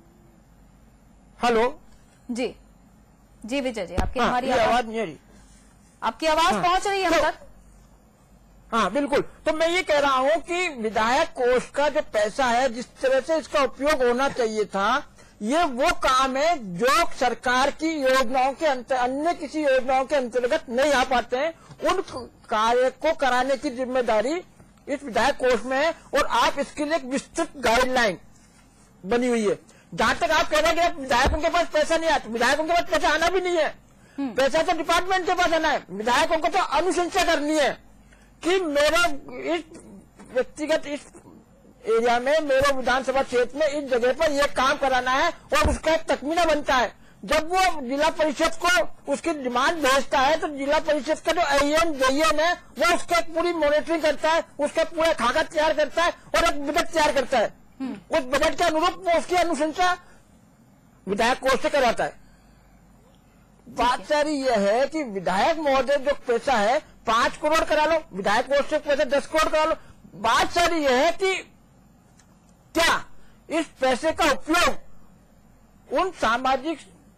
हेलो जी जी विजय जी, आपकी हाँ, हमारी आवाज नहीं आ रही, आपकी आवाज हाँ, पहुंच रही है हम तो, तक? हाँ बिल्कुल। तो मैं ये कह रहा हूँ कि विधायक कोष का जो पैसा है, जिस तरह से इसका उपयोग होना चाहिए था, ये वो काम है जो सरकार की योजनाओं के अंतर अन्य किसी योजनाओं के अंतर्गत नहीं आ पाते हैं। उन कार्य को कराने की जिम्मेदारी इस विधायक कोष में है और आप इसके लिए एक विस्तृत गाइडलाइन बनी हुई है। जहां तक आप कह रहे हैं कि विधायकों के पास पैसा नहीं आता, विधायकों के पास पैसा आना भी नहीं है, पैसा तो डिपार्टमेंट के पास आना है। विधायकों को तो अनुशंसा करनी है कि मेरा इस व्यक्तिगत इस एरिया में, मेरे विधानसभा क्षेत्र में इस जगह पर यह काम कराना है और उसका एक तकमीना बनता है। जब वो जिला परिषद को उसकी डिमांड भेजता है तो जिला परिषद का जो एएम जेईएम है वो उसका पूरी मॉनिटरिंग करता है, उसका पूरा खाका तैयार करता है और एक बजट तैयार करता है। उस बजट के अनुरूप वो उसकी अनुशंसा विधायक कोष से कराता है। बात सारी यह है कि विधायक महोदय जो पैसा है पांच करोड़ करा लो, विधायक कोष से पैसा दस करोड़ करा लो। बात सारी यह है कि क्या इस पैसे का उपयोग उन सामाजिक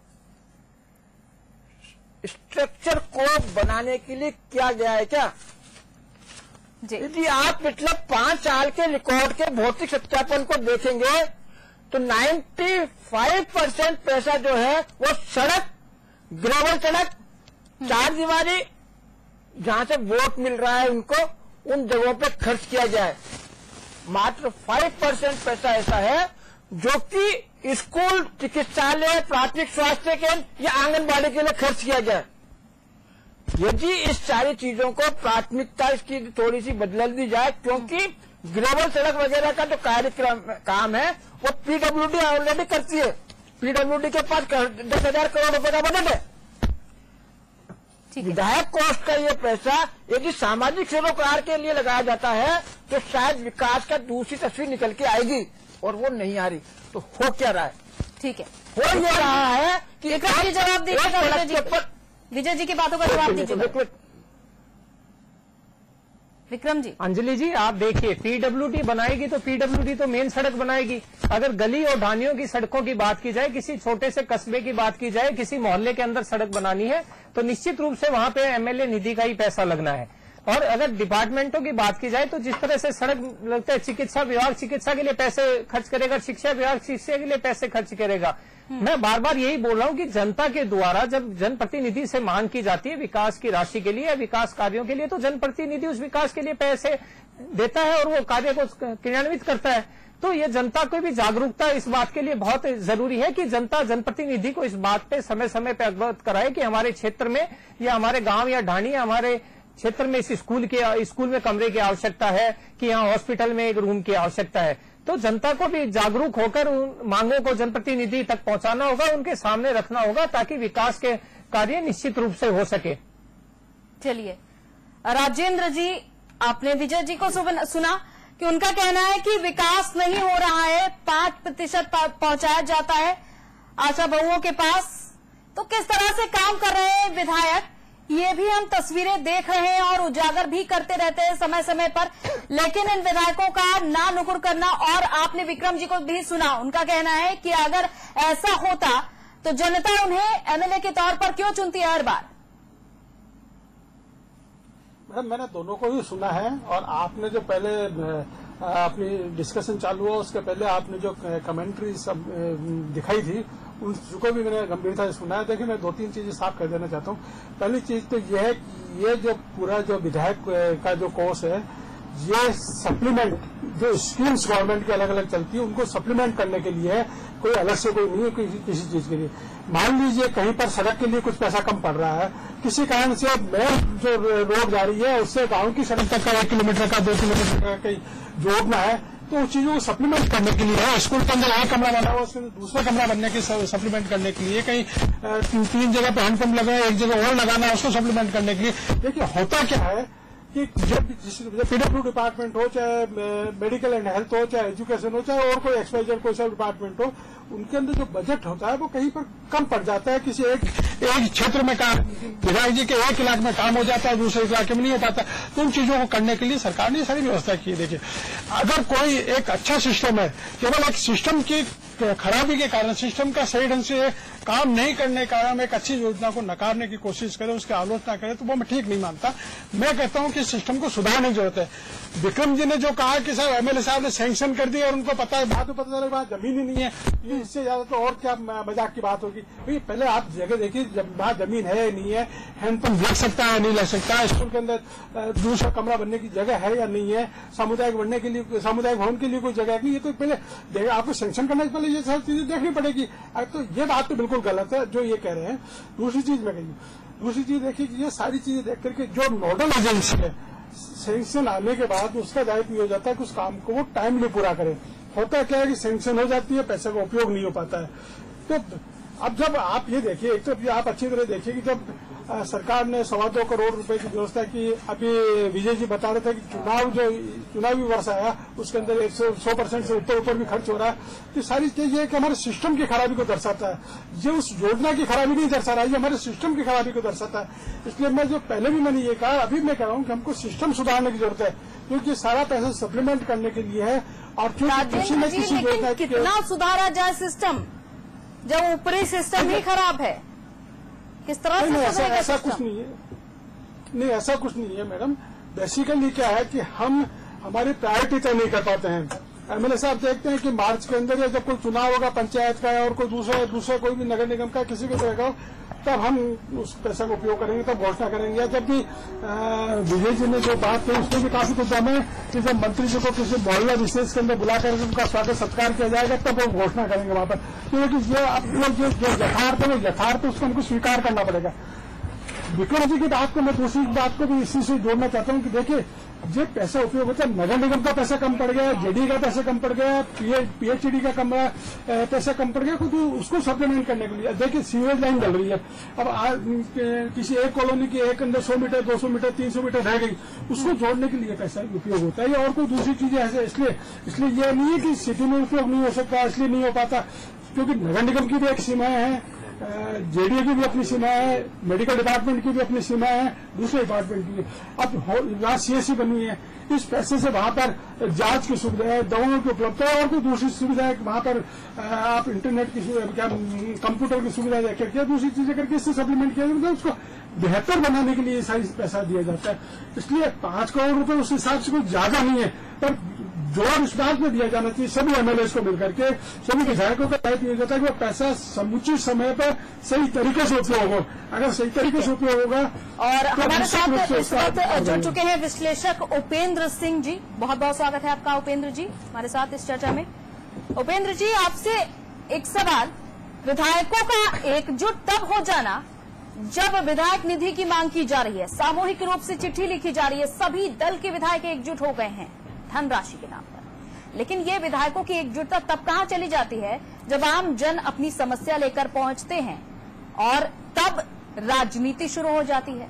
स्ट्रक्चर को बनाने के लिए किया गया है क्या? यदि आप पिछले पांच साल के रिकॉर्ड के भौतिक सत्यापन को देखेंगे तो पचानवे परसेंट पैसा जो है वो सड़क, ग्रेवल सड़क, चार दीवारी, जहां से वोट मिल रहा है उनको, उन जगहों पे खर्च किया जाए। मात्र पांच परसेंट पैसा ऐसा है जो कि स्कूल, चिकित्सालय, प्राथमिक स्वास्थ्य केंद्र या आंगनबाड़ी के लिए खर्च किया जाए। यदि इस सारी चीजों को प्राथमिकता इसकी थोड़ी सी बदल दी जाए, क्योंकि ग्रेवल सड़क वगैरह का जो कार्यक्रम काम है वो पीडब्ल्यूडी ऑलरेडी करती है। पीडब्ल्यूडी के पास दस हजार करोड़ रुपए का बजट है। विधायक कोष का ये पैसा यदि सामाजिक सरोकार के लिए लगाया जाता है तो शायद विकास का दूसरी तस्वीर निकल के आएगी, और वो नहीं आ रही। तो हो क्या रहा है? ठीक है, हो ये रहा है कि विक्रम जी जवाब दीजिएगा, विजय जी, विजय जी की बातों का जवाब दीजिएगा। विक्रम जी। अंजलि जी, आप देखिए, पीडब्ल्यूडी बनाएगी तो पीडब्ल्यूडी तो मेन सड़क बनाएगी। अगर गली और ढानियों की सड़कों की बात की जाए, किसी छोटे से कस्बे की बात की जाए, किसी मोहल्ले के अंदर सड़क बनानी है तो निश्चित रूप से वहां पे एमएलए निधि का ही पैसा लगना है। और अगर डिपार्टमेंटों की बात की जाए तो जिस तरह से सड़क लगता है, चिकित्सा विभाग चिकित्सा के लिए पैसे खर्च करेगा, शिक्षा विभाग शिक्षा के लिए पैसे खर्च करेगा। मैं बार बार यही बोल रहा हूं कि जनता के द्वारा जब जनप्रतिनिधि से मांग की जाती है विकास की राशि के लिए, विकास कार्यों के लिए, तो जनप्रतिनिधि उस विकास के लिए पैसे देता है और वो कार्य को क्रियान्वित करता है। तो ये जनता को भी जागरूकता इस बात के लिए बहुत जरूरी है कि जनता जनप्रतिनिधि को इस बात पे समय समय पे अवगत कराए कि हमारे क्षेत्र में या हमारे गांव या ढाणी या हमारे क्षेत्र में इस स्कूल के स्कूल में कमरे की आवश्यकता है कि यहाँ हॉस्पिटल में एक रूम की आवश्यकता है। तो जनता को भी जागरूक होकर उन मांगों को जनप्रतिनिधि तक पहुंचाना होगा, उनके सामने रखना होगा, ताकि विकास के कार्य निश्चित रूप से हो सके। चलिए राजेंद्र जी, आपने विजय जी को सुना कि उनका कहना है कि विकास नहीं हो रहा है, पांच प्रतिशत पहुंचाया जाता है आशा बहुओं के पास। तो किस तरह से काम कर रहे हैं विधायक, ये भी हम तस्वीरें देख रहे हैं और उजागर भी करते रहते हैं समय समय पर। लेकिन इन विधायकों का ना नुकुर करना, और आपने विक्रम जी को भी सुना, उनका कहना है कि अगर ऐसा होता तो जनता उन्हें एमएलए के तौर पर क्यों चुनती है हर बार। मैडम, मैंने दोनों को ही सुना है, और आपने जो पहले अपनी डिस्कशन चालू हुआ उसके पहले आपने जो कमेंट्री सब दिखाई थी उनको भी मैंने गंभीरता से सुना है। देखिए, मैं दो तीन चीजें साफ कर देना चाहता हूँ। पहली चीज तो यह है कि ये जो पूरा जो विधायक का जो कोर्स है, ये सप्लीमेंट जो स्कीम्स गवर्नमेंट की अलग अलग चलती है उनको सप्लीमेंट करने के लिए है, कोई अलग से कोई नहीं है किसी, किसी चीज के लिए। मान लीजिए कहीं पर सड़क के लिए कुछ पैसा कम पड़ रहा है, किसी कारण से मेन जो रोड जा रही है उससे गांव की सड़क तक का एक किलोमीटर का दो किलोमीटर का कहीं जोड़ना है, तो उस चीजों को सप्लीमेंट करने के लिए है। स्कूल के अंदर एक कमरा बना हुआ, उसके दूसरा कमरा बनने के सप्लीमेंट करने के लिए, कहीं तीन जगह पे हैंडपंप लगा है, एक जगह और लगाना है, उसको सप्लीमेंट करने के लिए। देखिए, होता क्या है कि जब पीडब्ल्यू डिपार्टमेंट हो, चाहे मेडिकल एंड हेल्थ हो, चाहे एजुकेशन हो, चाहे और कोई एक्सपाइजर कोई सा डिपार्टमेंट हो, उनके अंदर जो बजट होता है वो कहीं पर कम पड़ जाता है। किसी एक एक क्षेत्र में काम, विधायक जी के एक इलाके में काम हो जाता है, दूसरे इलाके में नहीं हो पाता। तो उन चीजों को करने के लिए सरकार ने सारी व्यवस्था की है। देखिए, अगर कोई एक अच्छा सिस्टम है, केवल एक सिस्टम की खराबी के कारण, सिस्टम का सही ढंग से काम नहीं करने के कारण एक अच्छी योजना को नकारने की कोशिश करे, उसकी आलोचना करे, तो वो मैं ठीक नहीं मानता। मैं कहता हूं कि सिस्टम को सुधारने की जरूरत है। विक्रम जी ने जो कहा कि साहब एमएलए साहब ने सैंक्शन कर दिया और उनको पता है, बाद में पता चला बात जमीन ही नहीं है, ये इससे ज्यादा तो और क्या मजाक की बात होगी। भाई पहले आप जगह देखिए, जब वहां जमीन है नहीं है, हैंडपंप लग सकता है नहीं लग सकता है, स्कूल के अंदर दूसरा कमरा बनने की जगह है या नहीं है, सामुदायिक बनने के लिए, सामुदायिक भवन के लिए कोई जगह नहीं, ये तो पहले आपको सैंक्शन करने से पहले ये सारी चीजें देखनी पड़ेगी। तो ये बात तो बिल्कुल गलत है जो ये कह रहे हैं। दूसरी चीज मैं कही, दूसरी चीज देखिए कि ये सारी चीजें देख करके जो नोडल एजेंसी है, सैंक्शन आने के बाद उसका दायित्व ये हो जाता है कि उस काम को वो टाइमली पूरा करे। होता क्या है कि सैंक्शन हो जाती है, पैसे का उपयोग नहीं हो पाता है। तो अब जब आप ये देखिए, एक तो आप अच्छी तरह देखिए कि जब आ, सरकार ने सवा दो करोड़ रुपए की व्यवस्था की, अभी विजय जी बता रहे थे कि चुनाव जो चुनावी वर्ष आया उसके अंदर एक सौ सौ परसेंट से ऊपर ऊपर भी खर्च हो रहा है। तो सारी चीज ये कि हमारे सिस्टम की खराबी को दर्शाता है। ये उस योजना की खराबी नहीं दर्शा रहा है, ये हमारे सिस्टम की खराबी को दर्शाता है। इसलिए मैं जो पहले भी मैंने ये कहा, अभी मैं कह रहा हूँ कि हमको सिस्टम सुधारने की जरूरत है, क्योंकि सारा पैसा सप्लीमेंट करने के लिए है। और किसी न किसी योजना कितना सुधारा जाए सिस्टम जब ऊपरी सिस्टम ही खराब है? किस तरह से ऐसा, ऐसा कुछ नहीं है, नहीं ऐसा कुछ नहीं है मैडम। बेसिकली क्या है कि हम हमारी प्रायोरिटी तय नहीं कर पाते हैं। एमएलए साहब देखते हैं कि मार्च के अंदर या जब कोई चुनाव होगा पंचायत का और कोई दूसरा दूसरा कोई भी नगर निगम का किसी भी तरह का, तब हम उस पैसा का उपयोग करेंगे, तब घोषणा करेंगे। या जब भी विजय जी ने जो बात की उसमें भी काफी कुछ दम है कि जब मंत्री जी को किसी मोहल्ला विशेष के अंदर बुलाकर उनका स्वागत सत्कार किया जाएगा, तब वो घोषणा करेंगे वहां पर। क्योंकि ये आप लोग जो यथार्थ है, वो यथार्थ उसको हमको स्वीकार करना पड़ेगा। विक्रम जी की बात को मैं दूसरी बात को भी इसी से जोड़ना चाहता हूँ कि देखिए, जो पैसा उपयोग होता है, नगर निगम का पैसा कम पड़ गया, जेडी का पैसा कम पड़ गया, पीएचडी का कम पैसा कम पड़ गया, तो उसको सप्लीमेंट करने के लिए देखिए सीवेज लाइन डल रही है। अब आज किसी एक कॉलोनी के एक अंदर सौ मीटर, दो सौ मीटर, तीन सौ मीटर रह गई, उसको जोड़ने के लिए पैसा उपयोग होता है, और कोई दूसरी चीजें ऐसे। इसलिए इसलिए यह नहीं है कि सिटी में उपयोग नहीं हो सकता, इसलिए नहीं हो पाता, क्योंकि नगर निगम की भी एक सीमाएं हैं, जेडीए की भी अपनी सीमा है, मेडिकल डिपार्टमेंट की भी अपनी सीमा है, दूसरे डिपार्टमेंट की। अब यहाँ सीएससी बनी है, इस पैसे से वहां पर जांच की सुविधा है, दवाओं की उपलब्धता है, और कोई दूसरी सुविधा है, वहां पर आप इंटरनेट की क्या कंप्यूटर की सुविधा देकर के दूसरी चीजें करके इससे सप्लीमेंट किया जाता है, उसको बेहतर बनाने के लिए सारी पैसा दिया जाता है। इसलिए पांच करोड़ रुपए उस हिसाब से कोई ज्यादा नहीं है, पर जोर इस बात में दिया जाना चाहिए सभी एमएलए को मिलकर के, सभी विधायकों का दायित्व दिया जाता है कि वो पैसा समुचित समय पर सही तरीके से उपयोग हो। अगर सही तरीके से उपयोग होगा। और तो हमारे साथ इस वक्त जुड़ चुके हैं विश्लेषक उपेंद्र सिंह जी। बहुत बहुत स्वागत है आपका उपेंद्र जी हमारे साथ इस चर्चा में। उपेंद्र जी, आपसे एक सवाल, विधायकों का एकजुट तब हो जाना जब विधायक निधि की मांग की जा रही है, सामूहिक रूप से चिट्ठी लिखी जा रही है, सभी दल के विधायक एकजुट हो गए हैं धनराशि के नाम पर, लेकिन ये विधायकों की एकजुटता तब कहां चली जाती है जब आम जन अपनी समस्या लेकर पहुंचते हैं और तब राजनीति शुरू हो जाती है।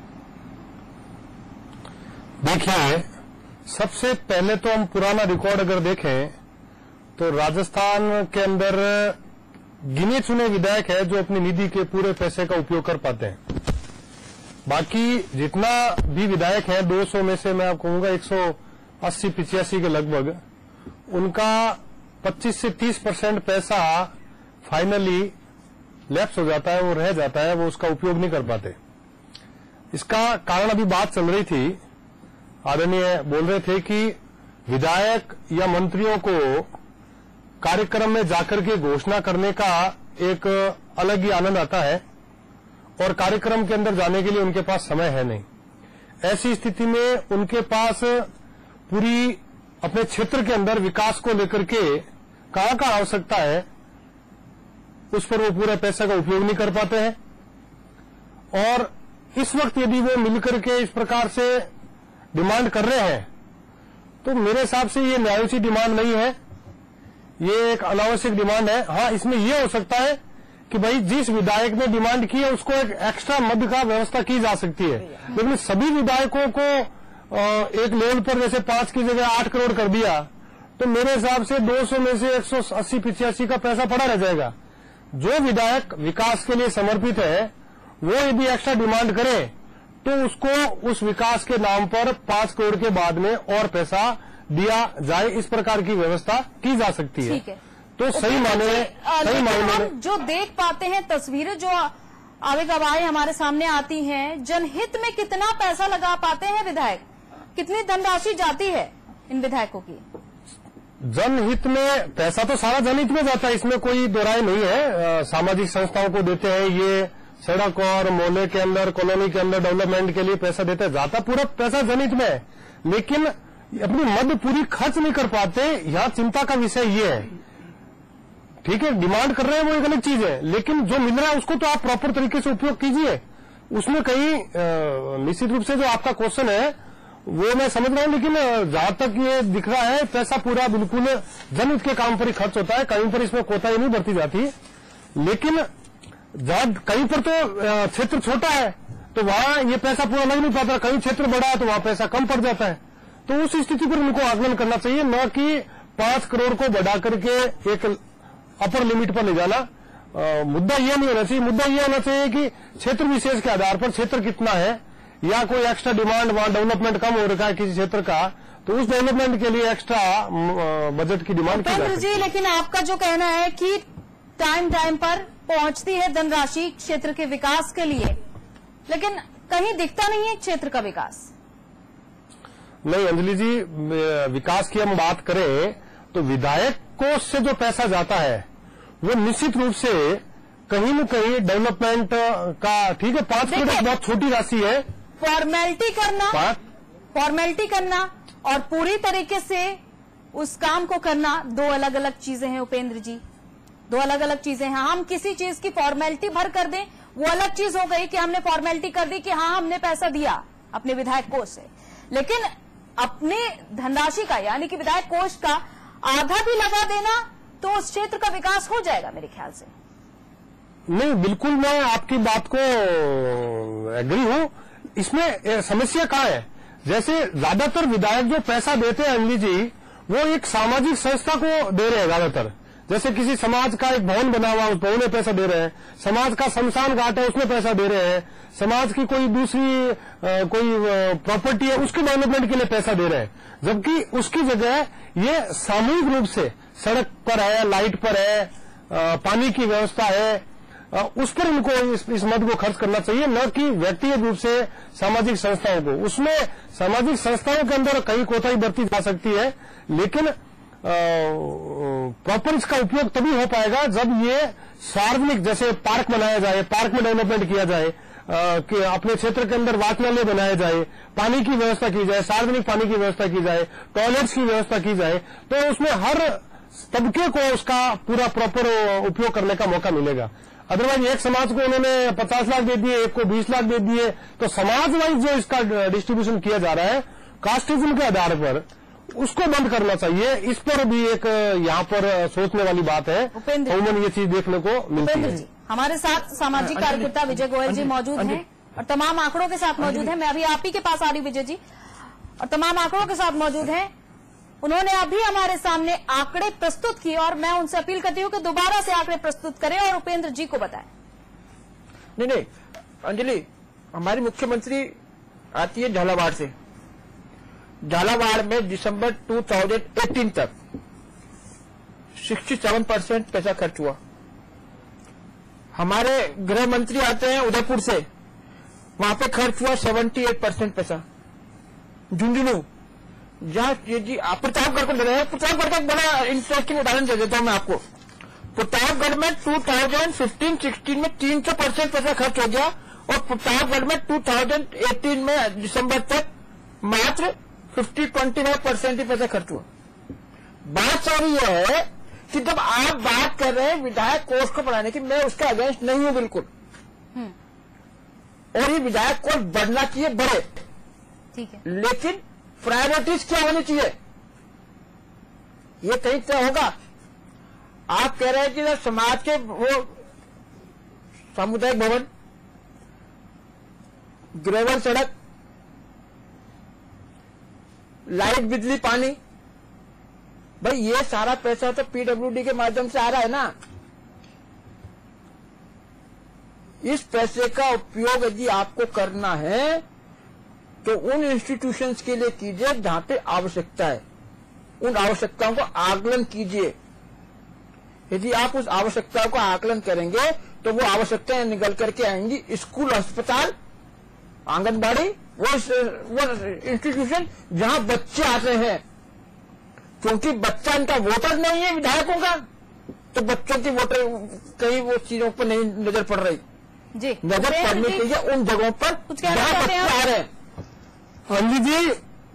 देखिए, सबसे पहले तो हम पुराना रिकॉर्ड अगर देखें तो राजस्थान के अंदर गिने चुने विधायक है जो अपनी निधि के पूरे पैसे का उपयोग कर पाते हैं। बाकी जितना भी विधायक है, दो सौ में से मैं आपको कहूंगा एक सौ अस्सी पिचासी के लगभग, उनका पच्चीस से तीस परसेंट पैसा फाइनली लैप्स हो जाता है, वो रह जाता है, वो उसका उपयोग नहीं कर पाते। इसका कारण अभी बात चल रही थी, आदरणीय बोल रहे थे कि विधायक या मंत्रियों को कार्यक्रम में जाकर के घोषणा करने का एक अलग ही आनंद आता है और कार्यक्रम के अंदर जाने के लिए उनके पास समय है नहीं। ऐसी स्थिति में उनके पास पूरी अपने क्षेत्र के अंदर विकास को लेकर के कहां कहां आवश्यकता है, उस पर वो पूरे पैसे का उपयोग नहीं कर पाते हैं। और इस वक्त यदि वो मिलकर के इस प्रकार से डिमांड कर रहे हैं तो मेरे हिसाब से ये न्यायोचित डिमांड नहीं है, ये एक अनावश्यक डिमांड है। हाँ, इसमें ये हो सकता है कि भाई जिस विधायक ने डिमांड की है उसको एक एक्स्ट्रा मद का व्यवस्था की जा सकती है, लेकिन सभी विधायकों को एक लेवल पर जैसे पांच की जगह आठ करोड़ कर दिया तो मेरे हिसाब से दो सौ में से एक सौ अस्सी पिचासी का पैसा पड़ा रह जाएगा। जो विधायक विकास के लिए समर्पित है वो यदि एक्स्ट्रा डिमांड करे तो उसको उस विकास के नाम पर पांच करोड़ के बाद में और पैसा दिया जाए, इस प्रकार की व्यवस्था की जा सकती है। ठीक है। तो सही माने सही मायने हम जो देख पाते हैं तस्वीरें जो आगे गवाही हमारे सामने आती हैं, जनहित में कितना पैसा लगा पाते हैं विधायक, कितनी धनराशि जाती है इन विधायकों की? जनहित में पैसा तो सारा जनहित में जाता है, इसमें कोई दोराय नहीं है। आ, सामाजिक संस्थाओं को देते हैं, ये सड़क और मोहल्ले के अंदर कॉलोनी के अंदर डेवलपमेंट के लिए पैसा देते हैं, जाता पूरा पैसा जनहित में है, लेकिन अपनी मद पूरी खर्च नहीं कर पाते। यहाँ चिंता का विषय ये है, ठीक है डिमांड कर रहे हैं वो एक अलग चीज है, लेकिन जो मिल रहा है उसको तो आप प्रॉपर तरीके से उपयोग कीजिए। उसमें कहीं निश्चित रूप से जो आपका क्वेश्चन है वो मैं समझ रहा हूं, लेकिन जहां तक ये दिख रहा है पैसा पूरा बिल्कुल जनहित के काम पर ही खर्च होता है, कहीं पर इसमें कोताही नहीं बरती जाती। लेकिन जहां कहीं पर तो क्षेत्र छोटा है तो वहां ये पैसा पूरा लग नहीं पाता, कहीं क्षेत्र बड़ा है तो वहां पैसा कम पड़ जाता है। तो उस स्थिति पर उनको आकलन करना चाहिए, न कि पांच करोड़ को बढ़ा करके एक अपर लिमिट पर ले जाना। आ, मुद्दा यह नहीं होना चाहिए, मुद्दा यह होना चाहिए कि क्षेत्र विशेष के आधार पर क्षेत्र कितना है या कोई एक्स्ट्रा डिमांड वहां डेवलपमेंट कम हो रखा है किसी क्षेत्र का, तो उस डेवलपमेंट के लिए एक्स्ट्रा बजट की डिमांड की जाती है। जी, लेकिन आपका जो कहना है कि टाइम टाइम पर पहुंचती है धनराशि क्षेत्र के विकास के लिए, लेकिन कहीं दिखता नहीं है क्षेत्र का विकास। नहीं अंजलि जी, विकास की हम बात करें तो विधायक कोष से जो पैसा जाता है वो निश्चित रूप से कहीं न कहीं डेवलपमेंट का, ठीक है पांच करोड़ बहुत छोटी राशि है, फॉर्मेलिटी करना फॉर्मेलिटी करना और पूरी तरीके से उस काम को करना दो अलग अलग चीजें हैं उपेंद्र जी, दो अलग अलग चीजें हैं। हम किसी चीज की फॉर्मेलिटी भर कर दें वो अलग चीज हो गई कि हमने फॉर्मेलिटी कर दी कि हाँ हमने पैसा दिया अपने विधायक कोष से, लेकिन अपने धनराशि का यानी कि विधायक कोष का आधा भी लगा देना तो उस क्षेत्र का विकास हो जाएगा मेरे ख्याल से। नहीं बिल्कुल मैं आपकी बात को एग्री हूं। इसमें समस्या कहाँ है, जैसे ज्यादातर विधायक जो पैसा देते हैं अंजलि जी वो एक सामाजिक संस्था को दे रहे हैं ज्यादातर, जैसे किसी समाज का एक भवन बना हुआ उस भवन में पैसा दे रहे हैं, समाज का शमशान घाट है उसमें पैसा दे रहे हैं, समाज की कोई दूसरी आ, कोई प्रॉपर्टी है उसके डेवलपमेंट के लिए पैसा दे रहे हैं, जबकि उसकी जगह ये सामूहिक रूप से सड़क पर है, लाइट पर है, आ, पानी की व्यवस्था है, आ, उस पर इनको इस, इस मद को खर्च करना चाहिए, न कि व्यक्तिगत रूप से सामाजिक संस्थाओं को। उसमें सामाजिक संस्थाओं के अंदर कई कोताही बरती जा सकती है, लेकिन प्रॉपर इसका उपयोग तभी हो पाएगा जब ये सार्वजनिक, जैसे पार्क बनाया जाए, पार्क में डेवलपमेंट किया जाए, आ, कि अपने क्षेत्र के अंदर वाचनालय बनाया जाए, पानी की व्यवस्था की जाए, सार्वजनिक पानी की व्यवस्था की जाए, टॉयलेट्स की व्यवस्था की जाए, तो उसमें हर तबके को उसका पूरा प्रॉपर उपयोग करने का मौका मिलेगा। अदरवाइज एक समाज को उन्होंने पचास लाख दे दिए, एक को बीस लाख दे दिए, तो समाज वाइज जो इसका डिस्ट्रीब्यूशन किया जा रहा है कास्टिज्म के आधार पर, उसको बंद करना चाहिए। इस पर भी एक यहाँ पर सोचने वाली बात है, उन्होंने ये चीज देखने को मिलती है। हमारे साथ सामाजिक कार्यकर्ता विजय गोयल जी मौजूद हैं और तमाम आंकड़ों के साथ मौजूद हैं। मैं अभी आप ही के पास आ रही विजय जी, और तमाम आंकड़ों के साथ मौजूद हैं। उन्होंने अभी हमारे सामने आंकड़े प्रस्तुत किए और मैं उनसे अपील करती हूँ कि दोबारा से आंकड़े प्रस्तुत करें और उपेंद्र जी को बताएं। नहीं नहीं अंजलि, हमारी मुख्यमंत्री आती है झालावाड़ से। झालावाड़ में दिसंबर दो हज़ार अठारह तक सड़सठ परसेंट पैसा खर्च हुआ। हमारे गृह मंत्री आते हैं उदयपुर से, वहां पे खर्च हुआ अठहत्तर परसेंट पैसा। झुंझुनू जहां जी आप प्रतापगढ़ को ले रहे हैं, प्रतापगढ़ का एक बड़ा इंटरेस्टिंग उदाहरण दे देता हूं मैं आपको। प्रतापगढ़ में दो हज़ार पंद्रह सोलह में तीन सौ परसेंट पैसा खर्च हो गया और प्रतापगढ़ में दो हज़ार अठारह में दिसंबर तक मात्र फिफ्टी ट्वेंटी फाइव परसेंट ही पैसा खर्च हुआ। बात सारी यह है कि जब आप बात कर रहे हैं विधायक कोष को बढ़ाने की, मैं उसके अगेंस्ट नहीं हूं बिल्कुल, और ये विधायक कोष बढ़ना चाहिए, बढ़े, ठीक है, लेकिन प्रायोरिटीज क्या होनी चाहिए ये कहीं तय होगा। आप कह रहे हैं कि समाज के वो सामुदायिक भवन, ग्रेवल सड़क, लाइट, बिजली, पानी, भाई ये सारा पैसा तो पीडब्ल्यूडी के माध्यम से आ रहा है ना। इस पैसे का उपयोग यदि आपको करना है तो उन इंस्टीट्यूशंस के लिए कीजिए जहां पे आवश्यकता है, उन आवश्यकताओं को आकलन कीजिए। यदि आप उस आवश्यकताओं का आकलन करेंगे तो वो आवश्यकताएं निकल करके आएंगी। स्कूल, अस्पताल, आंगनबाड़ी, वो वो इंस्टीट्यूशन जहां बच्चे आते हैं, क्योंकि बच्चा इनका वोटर नहीं है विधायकों का, तो बच्चों की वोटर कहीं वो चीजों पर नहीं नजर पड़ रही जी, नजर पड़नी चाहिए उन जगहों पर जहां बच्चे आ रहे हैं। अंजलि जी,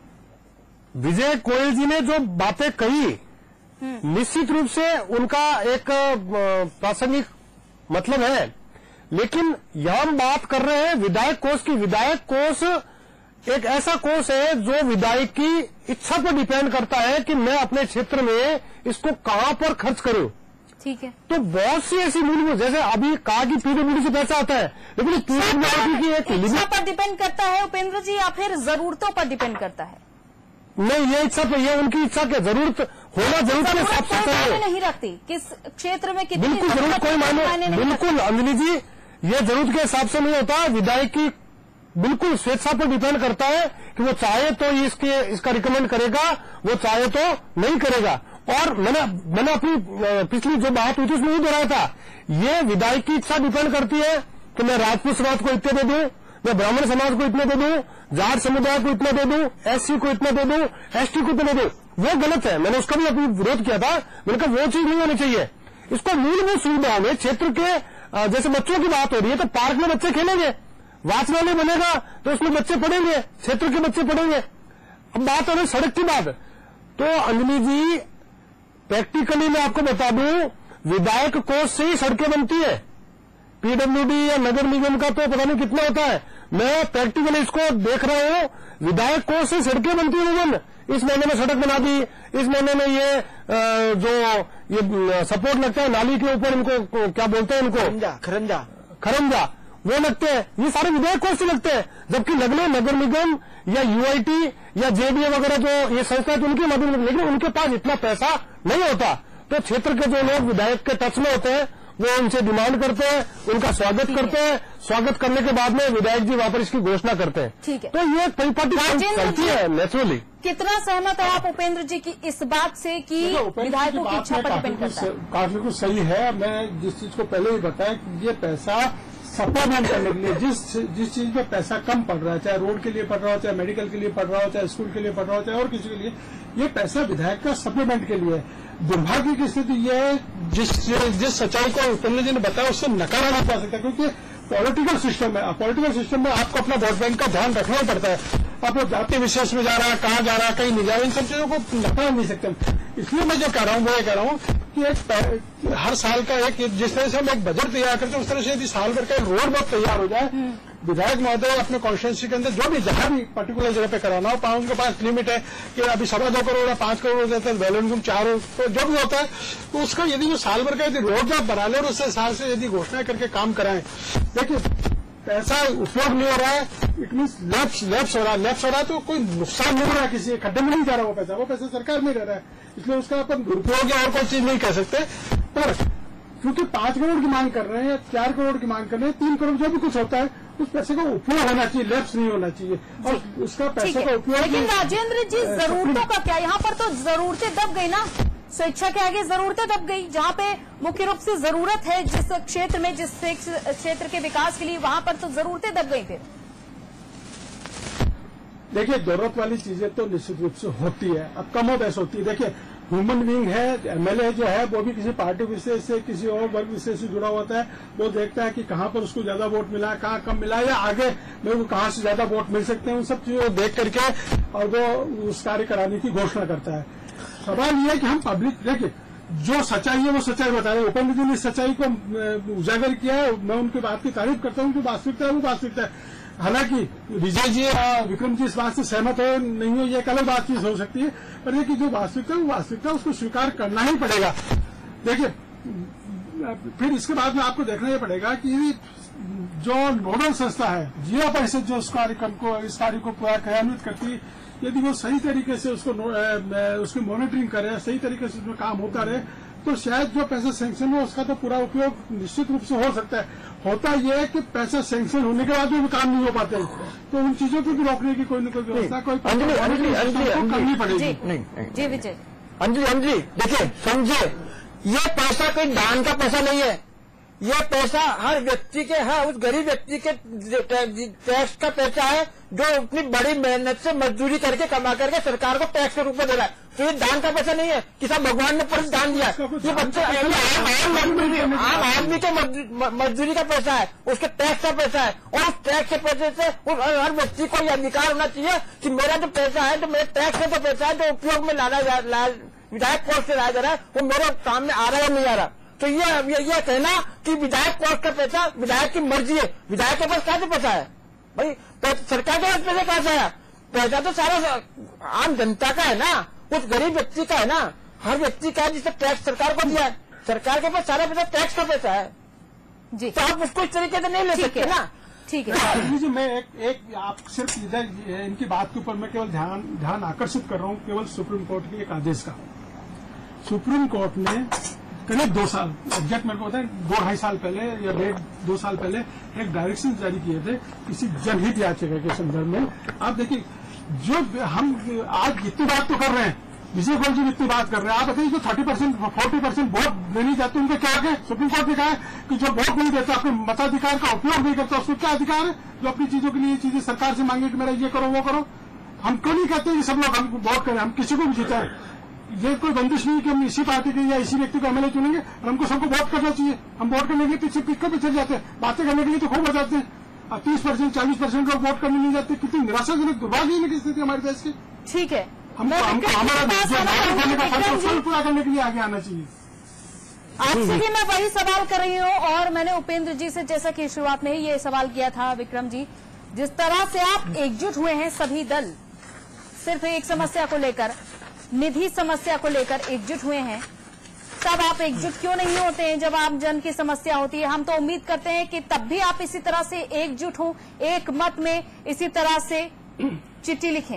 विजय गोयल जी ने जो बातें कही निश्चित रूप से उनका एक प्रासंगिक मतलब है, लेकिन यहां हम बात कर रहे हैं विधायक कोष की। विधायक कोष एक ऐसा कोष है जो विधायक की इच्छा पर डिपेंड करता है कि मैं अपने क्षेत्र में इसको कहां पर खर्च करूं। ठीक है, तो बहुत सी ऐसी मूलभूत, जैसे अभी कहा कि पीडब्ल्यूडी से पैसा आता है, लेकिन पीडब्ल्यूडी की एक इच्छा पर डिपेंड करता है उपेंद्र जी, या फिर जरूरतों पर डिपेंड करता है? नहीं, ये इच्छा तो ये उनकी इच्छा क्या, जरूरत होना जरूरत के हिसाब से मायने नहीं रखती किस क्षेत्र में कितनी बिल्कुल जरूरत कोई मायने बिल्कुल अंजलि जी, ये जरूरत के हिसाब से नहीं होता। विधायक की बिल्कुल स्वेच्छा पर डिपेंड करता है कि वो चाहे तो इसके इसका रिकमेंड करेगा, वो चाहे तो नहीं करेगा। और मैंने मैंने अपनी पिछली जो बात हुई थी उसमें ये दोहराया था, ये विधायक की इच्छा डिपेंड करती है कि मैं राजपूत समाज को इतने दे दूं, मैं ब्राह्मण समाज को इतने दे दूं, जाट समुदाय को इतना दे दूं, एससी को इतना दे दूं, एसटी को इतना दे दूं, वो गलत है। मैंने उसका भी अपनी विरोध किया था। मैंने कहा वो चीज नहीं होनी चाहिए। इसको मूलभूत सुविधाओं में क्षेत्र के, जैसे बच्चों की बात हो रही है तो पार्क में बच्चे खेलेंगे, वाचनालय बनेगा तो उसमें बच्चे पढ़ेंगे, क्षेत्र के बच्चे पढ़ेंगे। अब बात हो रही सड़क की बात, तो अंजलि जी प्रैक्टिकली मैं आपको बता दूं, विधायक कोष से ही सड़कें बनती है। पीडब्ल्यूडी या नगर निगम का तो पता नहीं कितना होता है, मैं प्रैक्टिकली इसको देख रहा हूं, विधायक कोष से सड़कें बनती है। निगम इस महीने में सड़क बना दी, इस महीने में ये जो ये सपोर्ट लगता है नाली के ऊपर, इनको क्या बोलते हैं, इनको खरंजा खरंजा वो लगते हैं, ये सारे विधायक कोष से लगते हैं। जबकि लगने नगर निगम या यूआईटी या जेडीए वगैरह जो ये संस्था है तो उनके माध्यम, लेकिन उनके पास इतना पैसा नहीं होता। तो क्षेत्र के जो लोग विधायक के टच में होते हैं वो उनसे डिमांड करते हैं, उनका स्वागत करते हैं, स्वागत करने के बाद में विधायक जी वहां पर इसकी घोषणा करते हैं। ठीक है, तो ये परिपाटी चलती है नेचुरली। कितना सहमत है आप उपेंद्र जी की इस बात से कि विधायकों की इच्छा पर डिपेंड करता है? काफी कुछ सही है। मैं जिस चीज को पहले ही बताया कि ये पैसा सप्लीमेंट करने के लिए, जिस जिस चीज में पैसा कम पड़ रहा है, चाहे रोड के लिए पड़ रहा हो, चाहे मेडिकल के लिए पड़ रहा हो, चाहे स्कूल के लिए पड़ रहा हो, चाहे और किसी के लिए, ये पैसा विधायक का सप्लीमेंट के लिए है। दुर्भाग्य की स्थिति यह है, जिस जिस सच्चाई को उपेंद्र जी ने बताया उससे नकारा नहीं जा सकता, क्योंकि पॉलिटिकल सिस्टम है। पॉलिटिकल सिस्टम में आपको अपना वोट बैंक का ध्यान रखना पड़ता है। आप लोग जाति विशेष में जा रहा है, कहाँ जा रहा है, कहीं नहीं जा रहा, इन सब चीजों को नकार नहीं सकते। इसलिए मैं जो कह रहा हूँ वो ये कह रहा हूँ कि एक हर साल का एक, जिस तरह से हम एक बजट तैयार करते हैं उस तरह से यदि साल भर का एक रोड मैप तैयार हो जाए, विधायक महोदय अपने कॉन्स्टिट्यूंसी के अंदर जो भी जहां भी पर्टिकुलर जगह पे कराना हो, पांच उनके पास लिमिट है कि अभी सवा दो करोड़ या पांच करोड़ देते हैं, वैल्यू इनकम चार, तो जो भी होता है तो उसका यदि जो साल भर का यदि रोड मैप बना ले और उससे हिसाब से यदि घोषणाएं करके काम कराएं। देखिए पैसा उपयोग नहीं हो रहा है, इट मीन्स लैप्स लैप्स हो रहा है, लैप्स हो रहा है तो कोई नुकसान नहीं हो रहा है, किसी खड्डे में नहीं जा रहा वो पैसा, वो पैसा सरकार में रह रहा है, इसलिए उसका अपन दुरुपयोग या और कोई चीज नहीं कह सकते। पर क्योंकि पांच करोड़ की मांग कर रहे हैं या चार करोड़ की मांग कर रहे हैं, तीन करोड़ जो भी कुछ होता है उस पैसे का उपयोग होना चाहिए, लैप्स नहीं होना चाहिए, और उसका पैसे का उपयोग। लेकिन राजेंद्र जी जरूरतों का क्या, यहाँ पर तो जरूरतें दब गई ना, स्वेच्छा के आगे जरूरतें दब गई। जहाँ पे मुख्य रूप से जरूरत है जिस क्षेत्र में, जिस क्षेत्र के विकास के लिए, वहां पर तो जरूरतें दब गई। फिर देखिए जरूरत वाली चीजें तो निश्चित रूप से होती है, अब कम हो बेस होती है। देखिए ह्यूमन बीइंग है, एमएलए जो है वो भी किसी पार्टी विशेष से, किसी और वर्ग विशेष से जुड़ा होता है, वो देखता है कि कहाँ पर उसको ज्यादा वोट मिला है, कहाँ कम मिला है, या आगे मेरे को कहाँ से ज्यादा वोट मिल सकते हैं, उन सब चीजों को देख करके और वो उस कार्य कराने की घोषणा करता है। सवाल ये है कि हम पब्लिक, देखिए जो सच्चाई है वो सच्चाई बता रहे हैं। उपेंद्र जी ने सच्चाई को उजागर किया है, मैं उनकी बात की तारीफ करता हूँ, उनकी वास्तविकता है वो वास्तविकता है। हालांकि विजय जी और विक्रम जी इस बात से सहमत हो नहीं हो ये एक अलग बातचीत हो सकती है, पर ये कि जो वास्तविकता है वो वास्तविकता उसको स्वीकार करना ही पड़ेगा। देखिए फिर इसके बाद में आपको देखना ये पड़ेगा कि जो नोडल संस्था है जिला परिषद जो उस कार्यक्रम को इस कार्य को पूरा क्रियान्वित करती, यदि वो सही तरीके से उसको उसकी मॉनिटरिंग करे, सही तरीके से उसमें काम होता रहे, तो शायद जो पैसा सैंक्शन हो उसका तो पूरा उपयोग निश्चित रूप से हो सकता है। होता यह है कि पैसा सैंक्शन होने के बाद भी काम नहीं हो पाते, तो उन चीजों को भी रोकने की कोई न कोई व्यवस्था कोई करनी पड़ेगी। जी विजय अंजलि अंजलि देखिए, समझे, ये पैसा कोई दान का पैसा नहीं है। ये पैसा हर व्यक्ति के, हर उस गरीब व्यक्ति के टैक्स का पैसा है जो अपनी बड़ी मेहनत से मजदूरी करके कमा करके सरकार को टैक्स के रूप में दे रहा है। तो ये दान का पैसा नहीं है कि सब भगवान ने पर दान दिया। ये बच्चे आम आदमी के मजदूरी का पैसा है, उसके टैक्स का पैसा है, और उस टैक्स के पैसे से हर व्यक्ति को ये अधिकार होना चाहिए कि मेरा जो पैसा है, जो मेरे टैक्स का जो पैसा है जो उपयोग में लाना विधायक कोष से लाया जा रहा है, वो मेरे सामने आ रहा है नहीं आ रहा। तो ये ये, ये कहना कि विधायक कोष का पैसा विधायक की मर्जी है, विधायक के पास क्या से पैसा है भाई? सरकार के पास पैसे कहाँ से आया? पैसा तो सारा आम जनता का है ना, उस गरीब व्यक्ति का है ना, हर व्यक्ति का है जिसने टैक्स सरकार को दिया है। सरकार के पास सारा पैसा टैक्स का पैसा है जी, तो आप उसको इस तरीके से नहीं ले सकते ना। ठीक है जी, मैं एक एक आप सिर्फ इधर इनकी बात के ऊपर मैं केवल ध्यान ध्यान आकर्षित कर रहा हूँ केवल सुप्रीम कोर्ट के एक आदेश का। सुप्रीम कोर्ट ने करीब दो साल एग्जैक्ट मेरे को पता है दो ढाई साल पहले या डेढ़ दो साल पहले एक डायरेक्शन जारी किए थे किसी जनहित याचिका के संदर्भ में। आप देखिए, जो हम आज जितनी बात तो कर रहे हैं, विजय गोयल जी इतनी बात कर रहे हैं, आप बताइए जो thirty percent forty percent vote देने जाते हैं उनका क्या आगे? सुप्रीम कोर्ट ने कहा है कि जो वोट नहीं देता, अपने मताधिकार का उपयोग नहीं करता, उसको क्या अधिकार है जो अपनी चीजों के लिए चीजें सरकार से मांगे कि मेरा ये करो वो करो? हम क्यों नहीं कहते कि सब लोग हम वोट करें, हम किसी को भी जीता है। ये कोई बंदिश नहीं कि हम इसी पार्टी के या इसी व्यक्ति को एमएलए चुनेंगे और हमको सबको वोट करना चाहिए। हम वोट करने के लिए पीछे पीछे पीछे जाते हैं, बातें करने के लिए तो खूब हो जाते हैं। अब तीस परसेंट चालीस परसेंट लोग वोट करने नहीं जाते, कितनी निराशाजनक दुर्भाग्य की स्थिति हमारे देश की। ठीक है, हमको हमारा फंड पूरा करने के लिए आगे आना चाहिए। आपसे भी मैं वही सवाल कर रही हूँ, और मैंने उपेंद्र जी से जैसा कि शुरुआत में ही ये सवाल किया था, विक्रम जी, जिस तरह से आप एकजुट हुए हैं सभी दल, सिर्फ एक समस्या को लेकर, निधि समस्या को लेकर एकजुट हुए हैं, तब आप एकजुट क्यों नहीं होते हैं जब आम जन की समस्या होती है? हम तो उम्मीद करते हैं कि तब भी आप इसी तरह से एकजुट हों, एक मत में इसी तरह से चिट्ठी लिखें।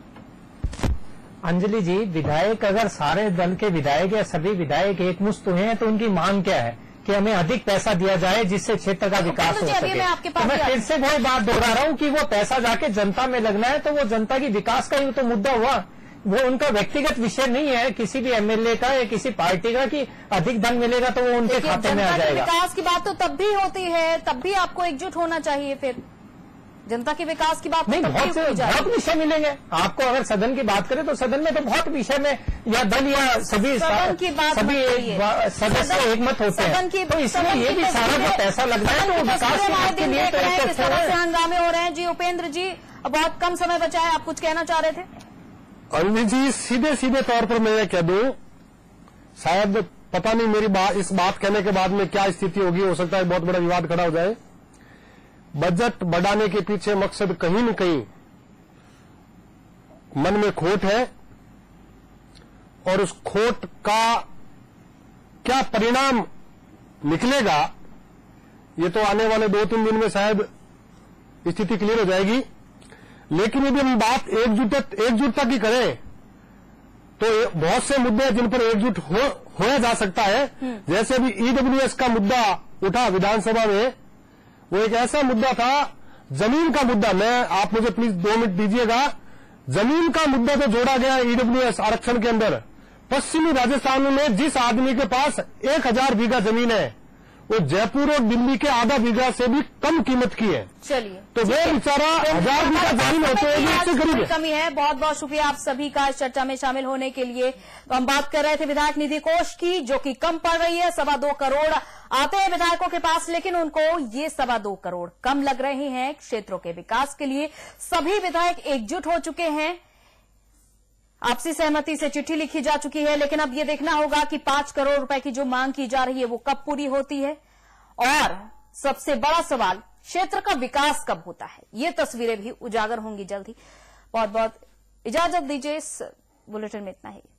अंजलि जी, विधायक अगर सारे दल के विधायक या सभी विधायक एकमुश्त हुए हैं तो उनकी मांग क्या है कि हमें अधिक पैसा दिया जाए जिससे क्षेत्र का विकास हो सके। मैं आपके पास तो मैं फिर से वही बात दोहरा रहा हूँ कि वो पैसा जाके जनता में लगना है, तो वो जनता की विकास का ही तो मुद्दा हुआ, वो उनका व्यक्तिगत विषय नहीं है किसी भी एमएलए का या किसी पार्टी का कि अधिक धन मिलेगा तो वो उनके खाते में आ जाएगा। विकास की बात तो तब भी होती है, तब भी आपको एकजुट होना चाहिए। फिर जनता के विकास की बात नहीं, बहुत से बहुत विषय मिलेंगे आपको। अगर सदन की बात करें तो सदन में तो बहुत विषय में या दल या सभी सदन की बात सभी सदस्य एक मत होते हैं, तो इसलिए ये भी सारा जो पैसा लगता है तो विकास के लिए किस तरह से हंगामे हो रहे हैं। जी उपेंद्र जी, बहुत कम समय बचा है, आप कुछ कहना चाह रहे थे? अरविंद जी, सीधे सीधे तौर पर मैं ये कह दूं, शायद पता नहीं मेरी बात इस बात कहने के बाद में क्या स्थिति होगी, हो सकता है बहुत बड़ा विवाद खड़ा हो जाए। बजट बढ़ाने के पीछे मकसद कहीं न कहीं मन में खोट है, और उस खोट का क्या परिणाम निकलेगा ये तो आने वाले दो तीन दिन में शायद स्थिति क्लियर हो जाएगी। लेकिन यदि हम बात एकजुट एकजुटता की करें तो बहुत से मुद्दे जिन पर एकजुट हो होया जा सकता है, जैसे भी ईडब्ल्यूएस का मुद्दा उठा विधानसभा में, वो एक ऐसा मुद्दा था, जमीन का मुद्दा। मैं आप मुझे प्लीज दो मिनट दीजिएगा। जमीन का मुद्दा तो जोड़ा गया ईडब्ल्यूएस आरक्षण के अंदर। पश्चिमी राजस्थान में जिस आदमी के पास एक हजार बीघा जमीन है वो जयपुर और दिल्ली के आधा बीघा से भी कम कीमत की है। चलिए, तो वो बेचारा हजार बीघा जमीन होते हैं गरीब है। कमी है। बहुत बहुत शुक्रिया आप सभी का इस चर्चा में शामिल होने के लिए। हम बात कर रहे थे विधायक निधि कोष की, जो कि कम पड़ रही है। सवा दो करोड़ आते हैं विधायकों के पास, लेकिन उनको ये सवा दो करोड़ कम लग रहे हैं क्षेत्रों के विकास के लिए। सभी विधायक एकजुट हो चुके हैं, आपसी सहमति से चिट्ठी लिखी जा चुकी है, लेकिन अब यह देखना होगा कि पांच करोड़ रुपए की जो मांग की जा रही है वो कब पूरी होती है, और सबसे बड़ा सवाल क्षेत्र का विकास कब होता है। ये तस्वीरें भी उजागर होंगी जल्द ही। बहुत बहुत इजाजत दीजिए, इस बुलेटिन में इतना ही।